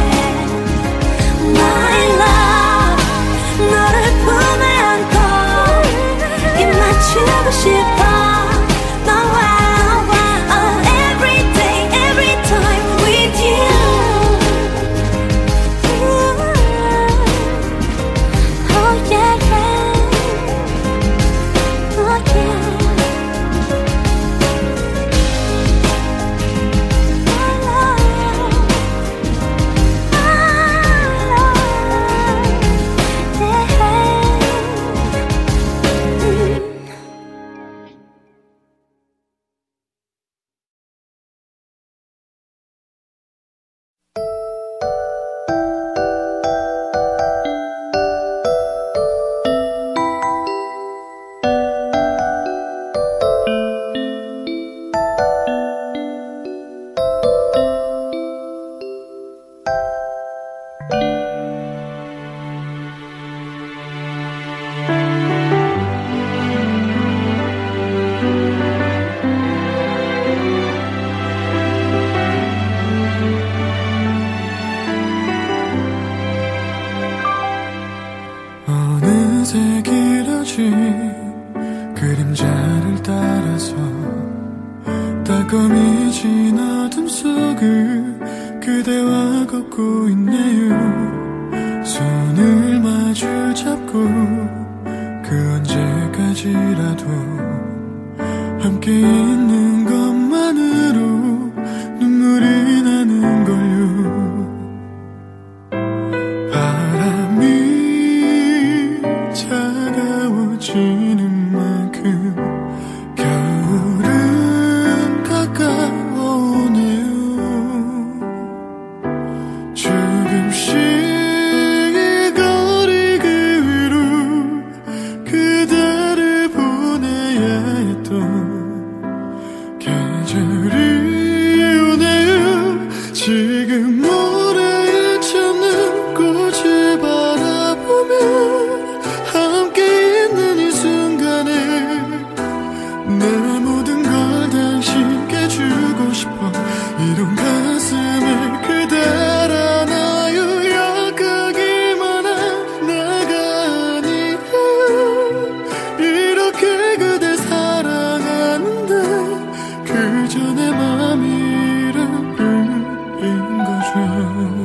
My love 너를 품에 안고 입 맞추고 싶어 너와 Oh every day every time with you Oh yeah yeah Oh yeah I love I love yeah 어느새 길어진 그림자를 따라서 따끔해진 어둠 속을 그대와 걷고 있네요 손을 마주 잡고 그 언제까지라도 함께 있는 것만으로 눈물이 나는 걸요 바람이 차가워지는 만큼 겨울은 가까워오네요 조금씩 이 거리 그 위로 그대를 보내야 했던 계절이 오네요 지금 모래에 젖는 꽃을 바라보며 함께 있는 이 순간에 내 모든 걸 당신께 주고 싶어 이런 가슴에 그댈 안아요 약하기만 한 나가 아니에요 이렇게 그댈 사랑하는데 그저 내 맘이란 뿐인 거죠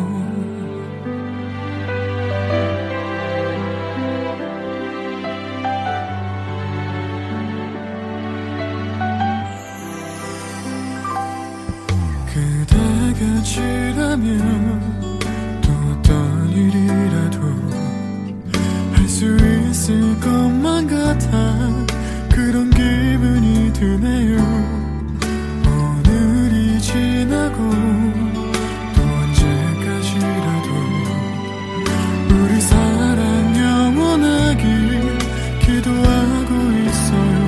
그대가 지라면 또 어떤 일이라도 할 수 있을 것만 같아 그런 기분이 드네요 오늘이 지나고 또 언제까지라도 우리 사랑 영원하길 기도하고 있어요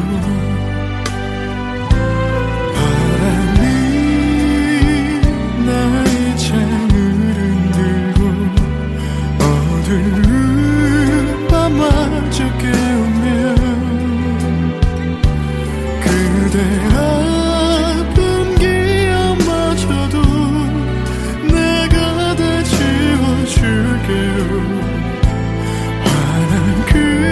바람이 나의 창을 흔들고 어두운 밤마저 깨우면 그대 아픈 기억마저도 내가 다 지워줄게요 환한 그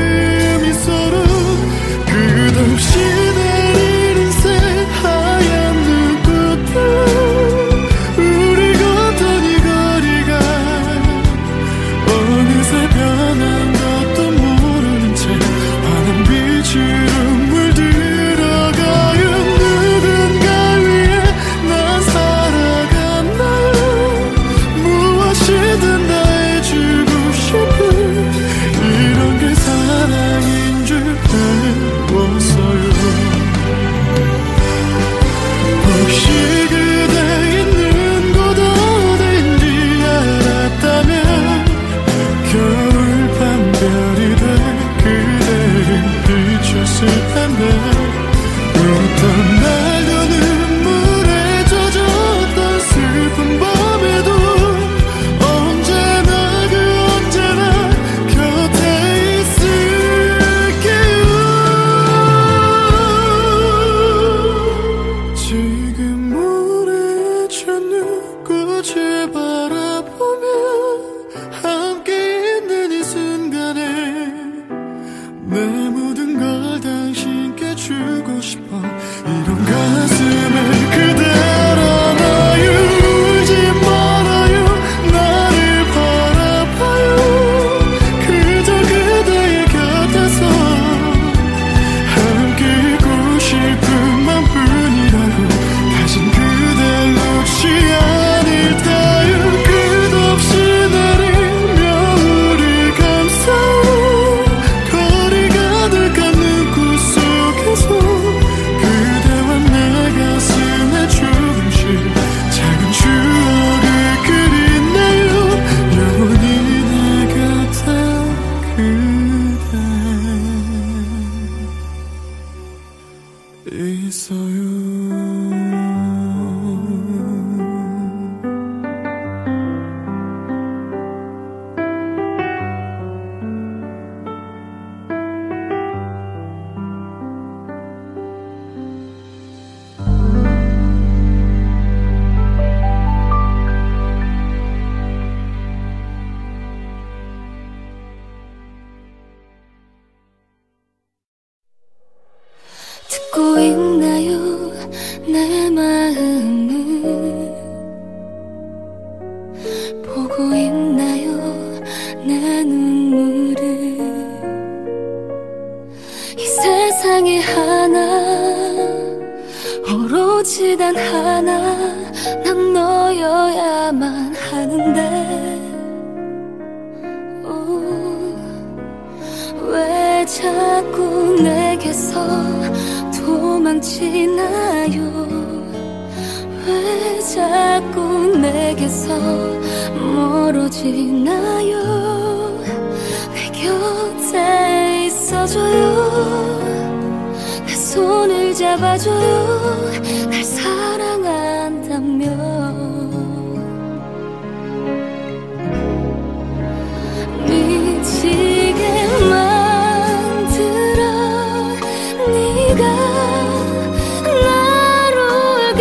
듣고 있나요 내 마음을 보고 있나요 내 눈물을 이 세상에 하나 오로지 단 하나 난 너여야만 하는데 오, 왜 자꾸 내게서 도망치나요 왜 자꾸 내게서 멀어지나요 내 곁에 있어줘요 내 손을 잡아줘요 날 사랑한다면 미치게 만들어 네가 날 울게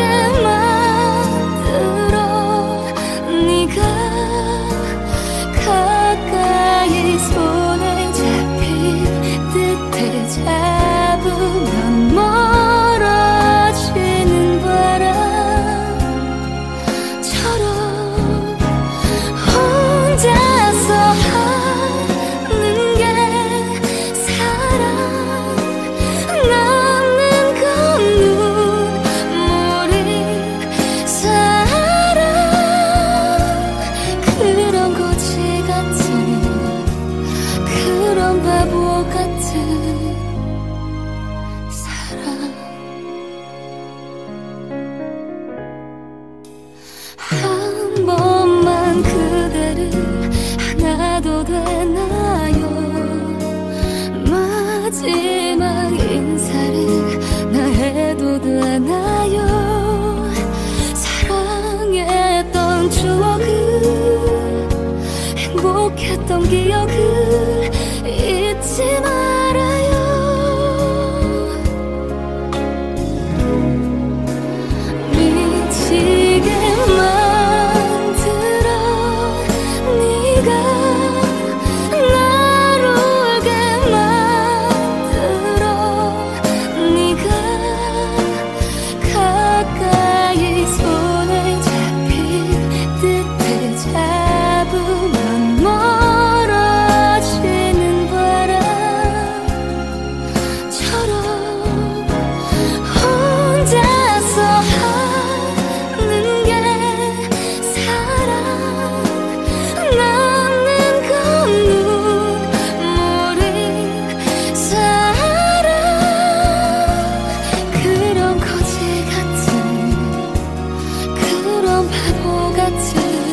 만들어 네가 가까이 손에 잡힌 듯해 잡으면 멀어지는 바람처럼 혼자서 하는 게 사랑 남는 건 눈물이 사랑 그런 거지 같은 그런 바보 같은 사랑 한 번만 그대를 안아도 되나요 마지막 인사를 나 해도 되나요 사랑했던 추억을 행복했던 기억을 잊지 말아요 미치게 만들어 네가 날 울게 만들어 네가 가까이 손에 잡힌 듯해 잡으면 멀어지는 바람처럼 혼자서 하는 게 사랑 남는 건 눈물이 사랑 그런 거지 같은 그런 바보 같은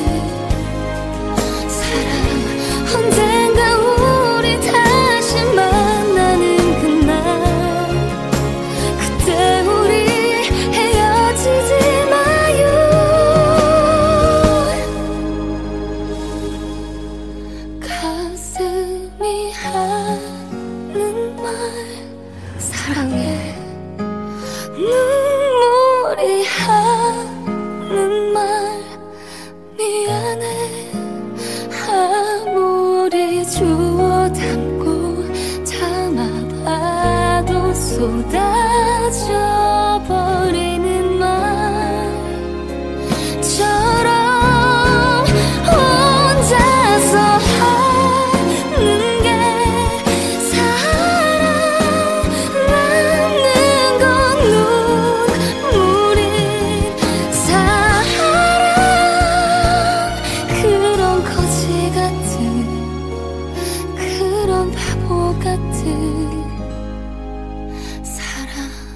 사랑 언젠가 우리 다시 만나는 그날 그때 우리 헤어지지 마요 가슴이 하는 말 사랑해 눈물이 하는 말 미안해 아무리 주워 담고 참아봐도 쏟아져 버리는 말처럼 혼자서 하는 게 사랑 남는 건 눈물이 사랑 그런 거지 같은 그런 바보 같은 사랑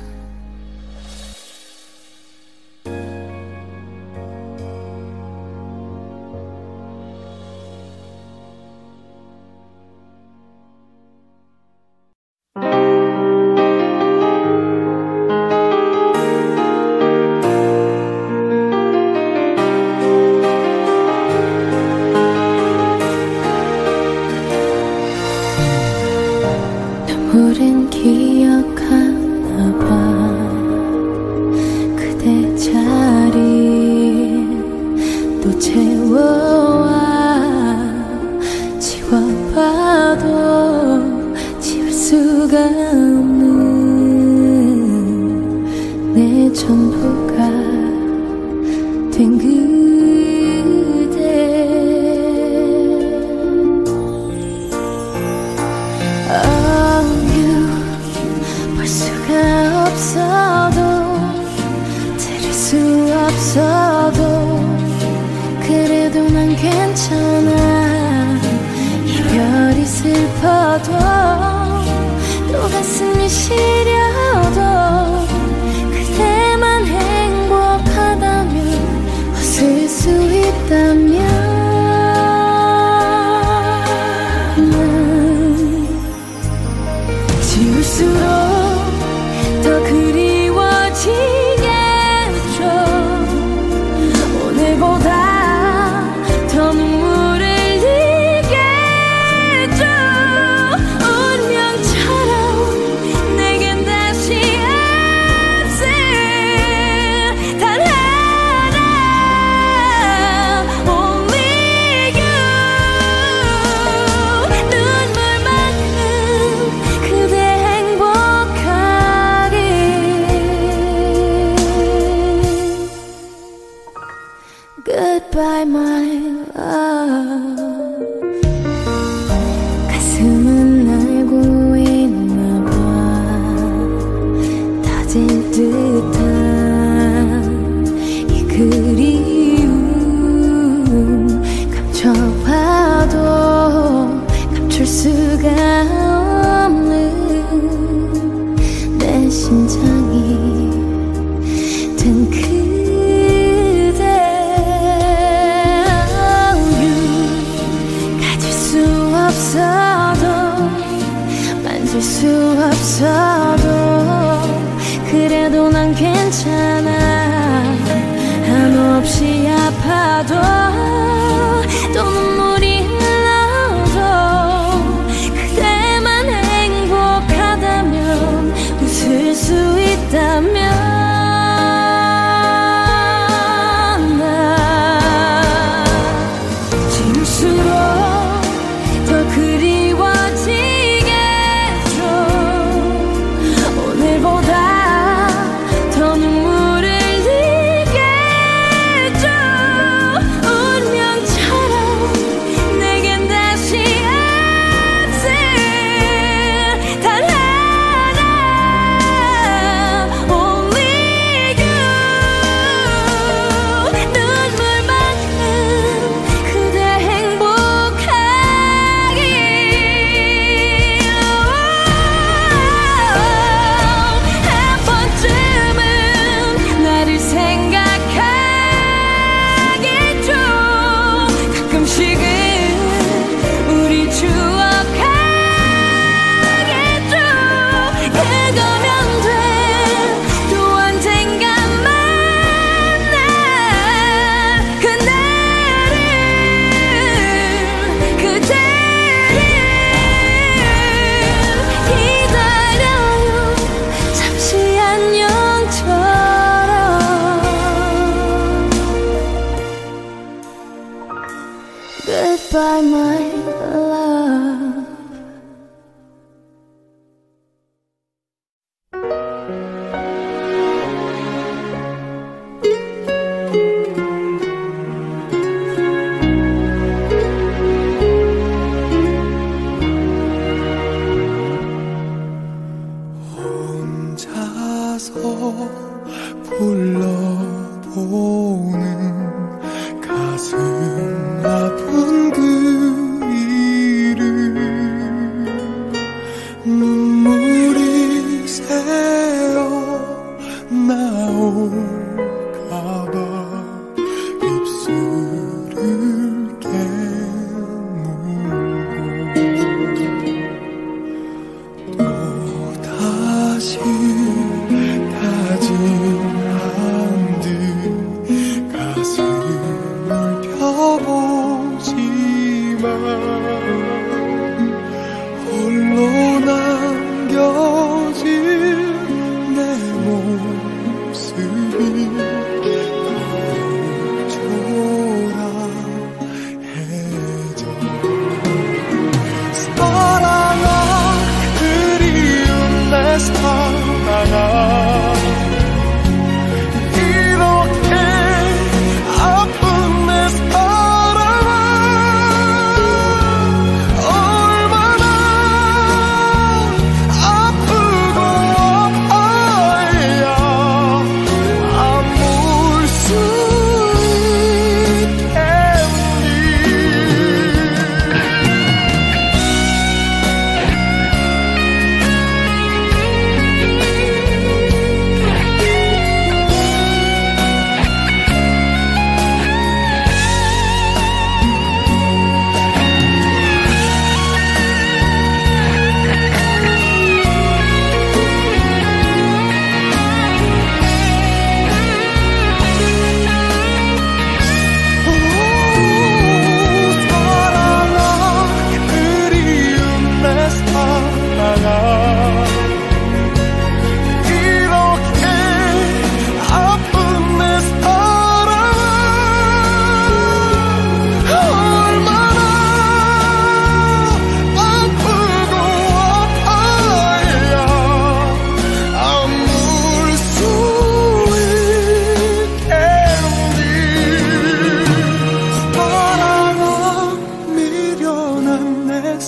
우린 기억하나 봐 그대 자리 또 채워와 지워봐도 지울 수가 없는 슬퍼도 또 가슴이 시려도 그대만 행복하다면 웃을 수 있다면 난 지울수록 더 그리워지겠죠. 오늘보다 더 눈물을 흘리겠죠. 운명처럼 내겐 다시 없을 단 하나 Only you. 눈물만큼 그대 행복하길. Goodbye my love. 가슴은 알고 있나봐. 다질 듯한 이 그리움 감춰봐도 감출 수가 없는 내 심장이 된 그대. 가질 수 없어도 만질 수 없어도 그래도 난 괜찮아. 한없이 아파도 또 눈물이 흘러도 그대만 행복하다면 웃을 수 있다면 난 지울수록 더 그리워지겠죠. 오늘보다 더 눈물을 흘리겠죠. 운명처럼 내겐 다시 없을 단 하나 Only you. 눈물만큼 그대 행복하길. 한 번쯤은 나를 생각하겠죠. 가끔씩은 우리 추억하겠죠. 그거면 돼. 또 언젠가 만나 그날을 그대를 기다려요. 잠시 안녕처럼. Goodbye my love.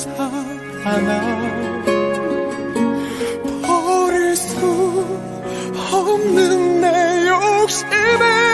살아나 버릴 수 없는 내 욕심에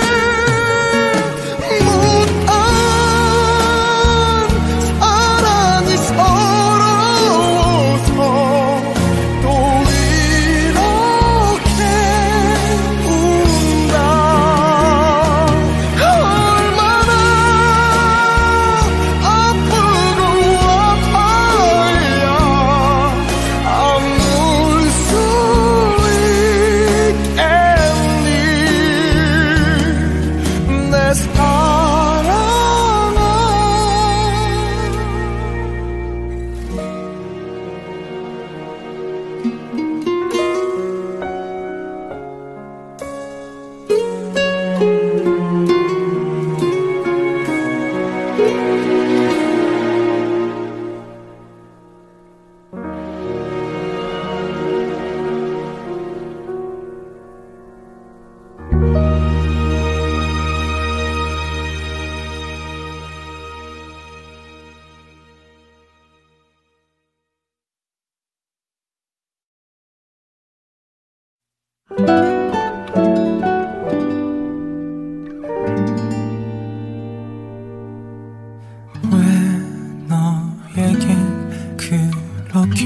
왜 너에겐 그렇게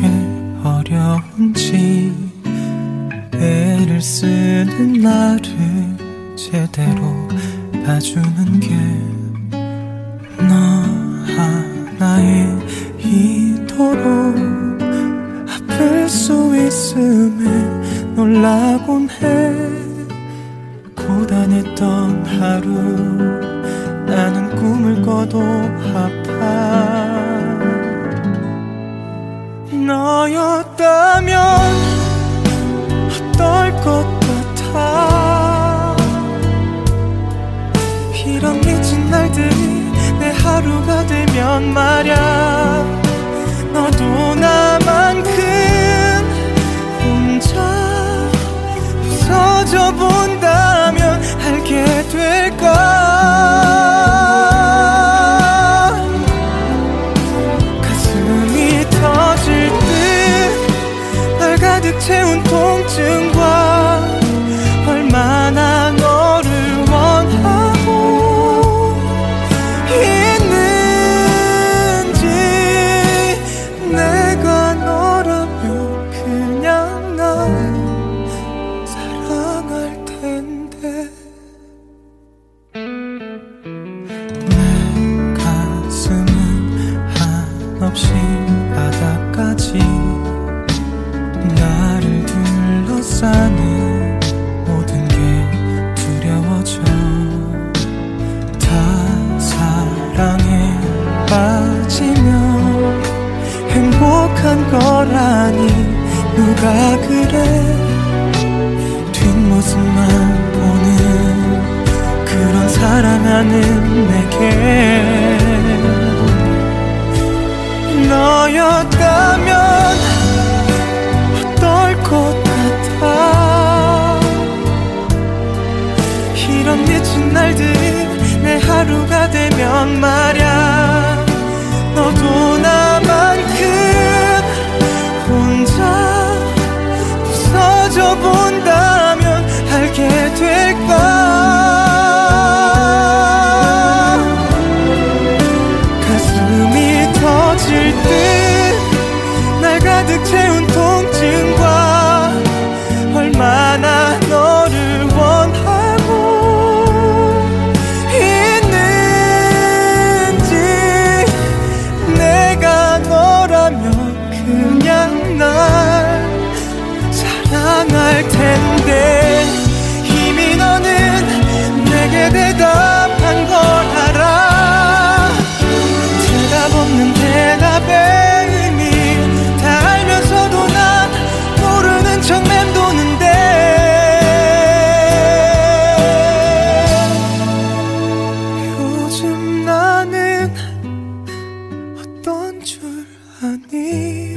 어려운지 애를 쓰는 나를 제대로 봐주는 게 너 하나에 이토록 아플 수 있음에 놀라곤 해. 고단했던 하루 나는 꿈을 꿔도 아파. 너였다면 어떨 것 같아. 이런 미친 날들이 내 하루가 되면 말야. 너도 나만큼 혼자 부서져 본다면 알게 될까. 가슴이 터질 듯 날 가득 채운 통증과 얼마나 너를 원하고 있는지. 내가 너라면 그냥 날 사랑할 텐데. 내 가슴은 한없이 바닥까지 나를 둘러싸는 모든 게 두려워져. 다 사랑에 빠지면 행복한 거라니 누가 그래. 뒷모습만 보는 그런 사랑하는 내게. 너였다면 어떨 것 같아. 이런 미친 날들이 내 하루가 되면 말야. 너도 나만큼 혼자 부서져 본다면 알게 될까. 가슴이 터질 듯 날 가득 채운 통증과 얼마나 너를 원하고 있는지. 내가 너라면 그냥 날 사랑할 텐데. 이미 너는 내게 대답한 걸 알아. 대답 없는 대답에 척 맴도는데. 요즘 나는 어떤 줄 아니.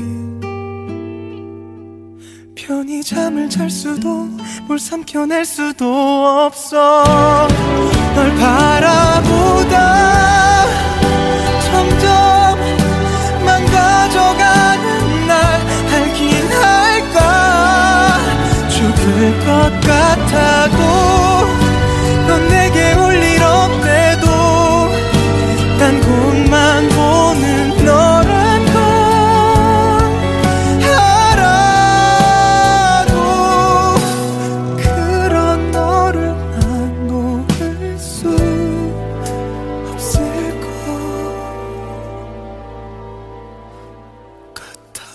편히 잠을 잘 수도 뭘 삼켜낼 수도 없어. 널 바라보다 점점 망가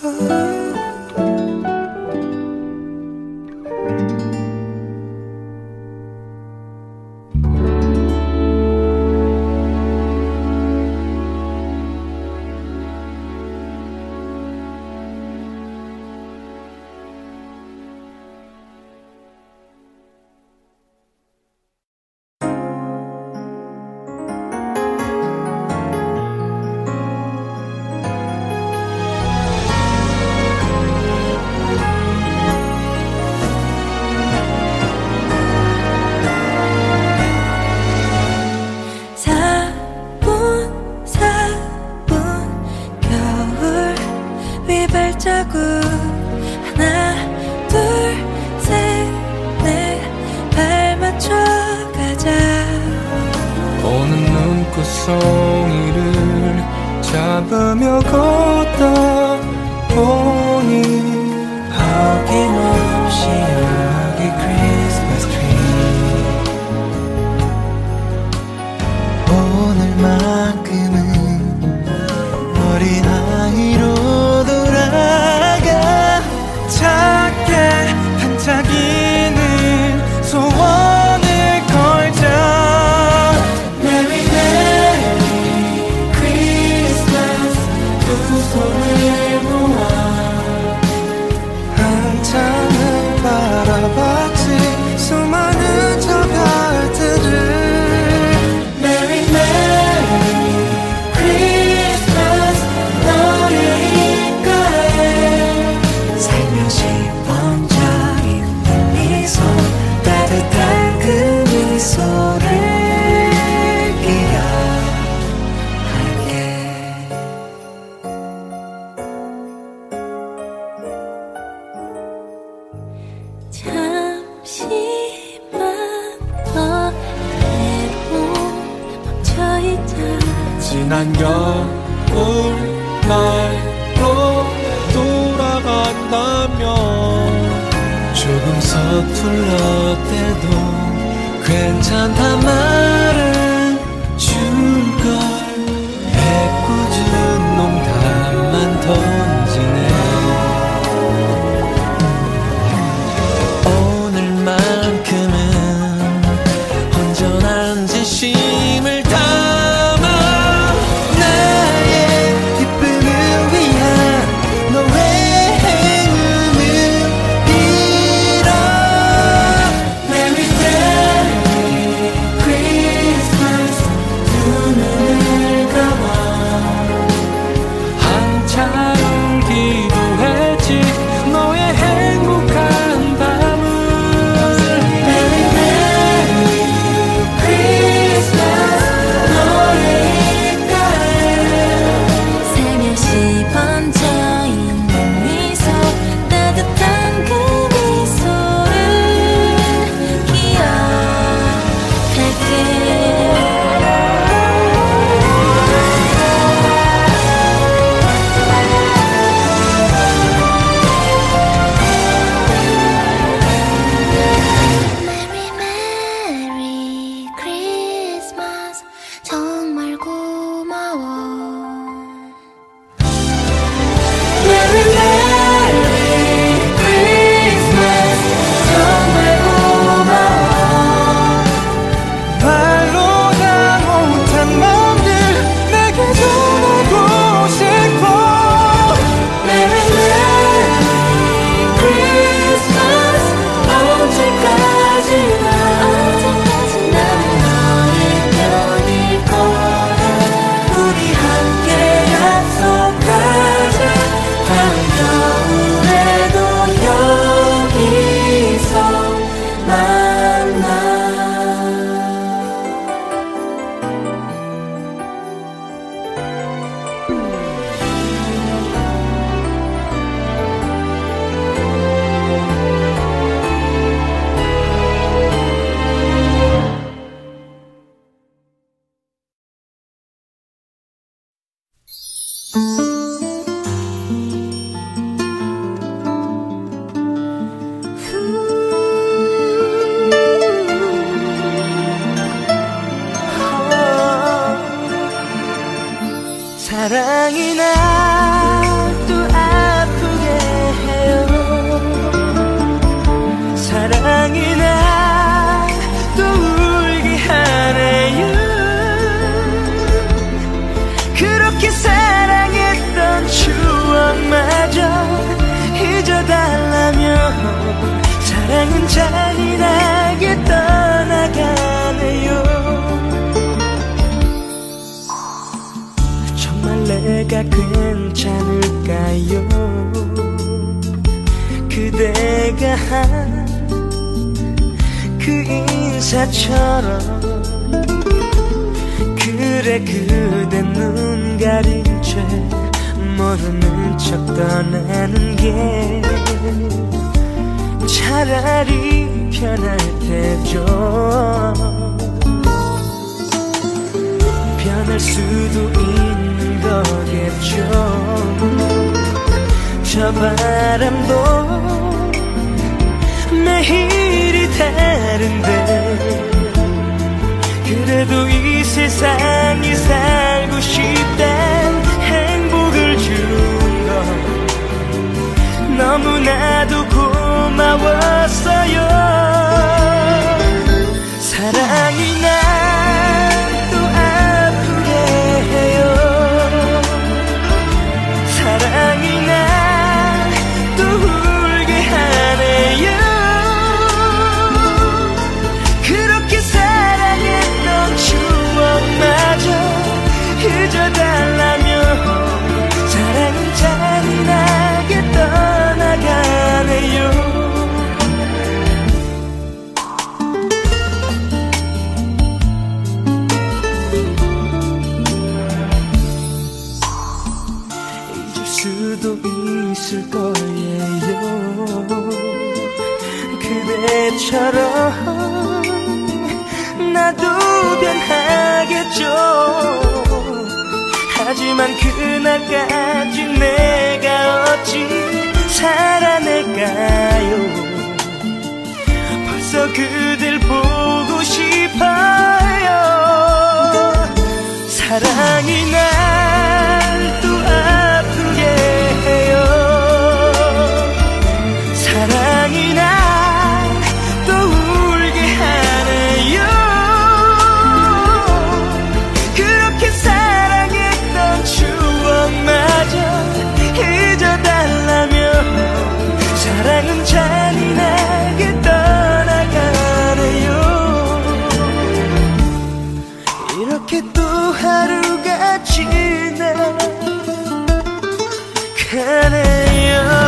발자국 하나 둘 셋 넷 발 맞춰 가자. 오는 눈꽃송이를 잡으며 걷다 보니 어김없이 여기 크리스마스 트리 오늘만큼은 어린아이로 돌아가 작게 반짝이는 소원을 걸자. Merry Merry Christmas 두 손을 모아 한참을 바라봤지 수많은 저 별들을. Merry Merry Christmas 너를 인가해 살며시 번져 있는 미소 따뜻한 그 미소를 기억할게. 잠시만 너의 몸 멈춰있자. 지난 겨울날로 돌아간다면 조금 서툴렀대도 괜찮단 말은 줄걸. 애꿎은 농담만 던지네. 오늘만큼은 온전한 진심을 담아 나의 기쁨을 위한 너의 행운을 빌어. Merry Merry Christmas 두 눈을 감아 한참 그대가 한 그 인사처럼 그래 그대 눈 가린 채 모르는 척 떠나는 게 차라리 편할 테죠. 변할 수도 있는 거겠죠. 저 바람도 매일이 다른데 그래도 이 세상이 살고 싶단 행복을 준 건 너무나도 고마웠어요. 사랑이 날 또 아프게 해요. 사랑이 날 또 울게 하네요. 그렇게 사랑했던 추억마저 잊어달라며 사랑은 잔인하게 떠나가네요. 잊을 수도 있을 거예요. 그대처럼 나도 변하겠죠. 하지만 그날까지 내가 어찌 살아낼까요. 벌써 그댈 보고 싶어요. 사랑이 날 또 아프게 해요. 사랑이 날 또 울게 하네요. 그렇게 사랑했던 추억마저 잊어달라며 사랑은 잔인하게 떠나가네요. 이렇게 또 하루가 지나가네요.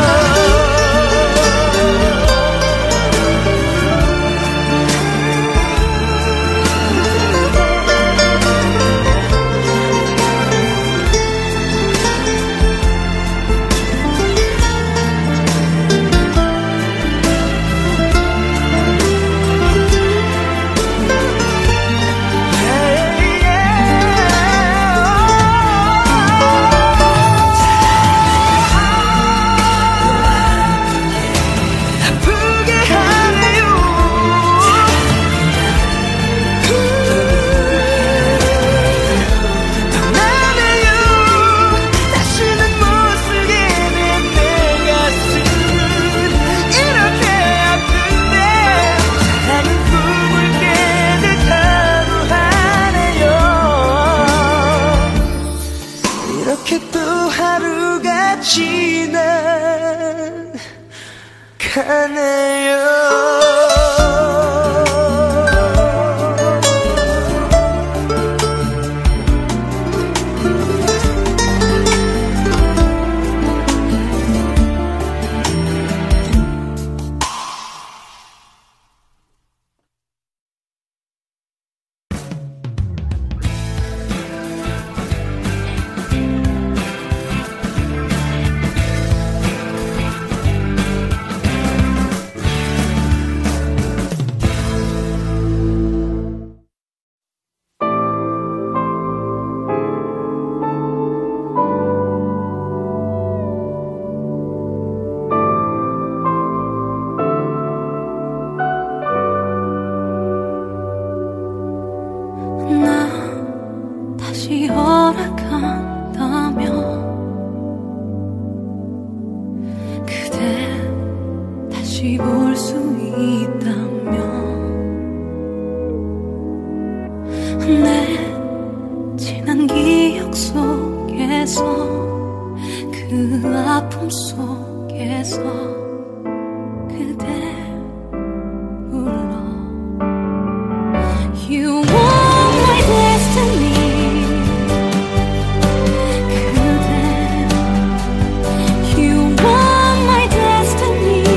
이렇게 또 하루가 지나가네요. 다시 볼 수 있다면 내 지난 기억 속에서 그 아픔 속에서 그대 불러 You are my destiny 그대 You are my destiny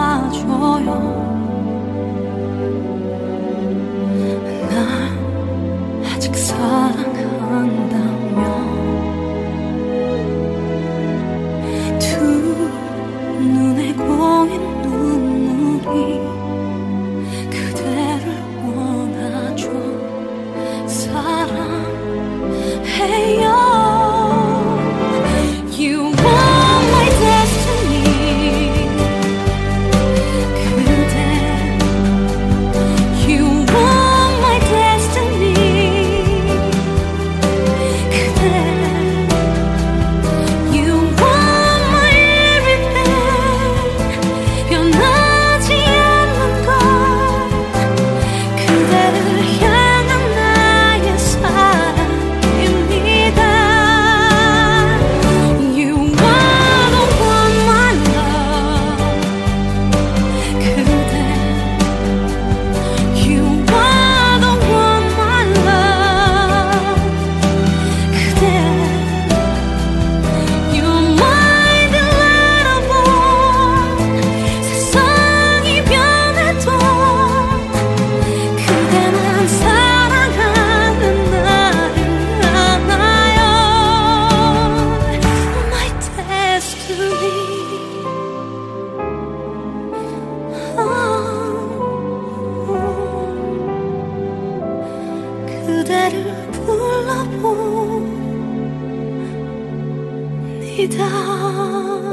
안아줘요. 날 아직 사랑한다면 두 눈에 고인 눈물이 그대를 원하죠. 사랑해요. You are my destiny. 그대 You are my destiny. 그대 You are my everything. 변하지 않는 것 그대를 향한 나의 사랑입니다. You are the one my love. 그대 You are the one my love. 그대 You're my delightable. 세상이 변해도 그대만 사랑하는 나를 알아요. My destiny. 그대를 불러봅니다.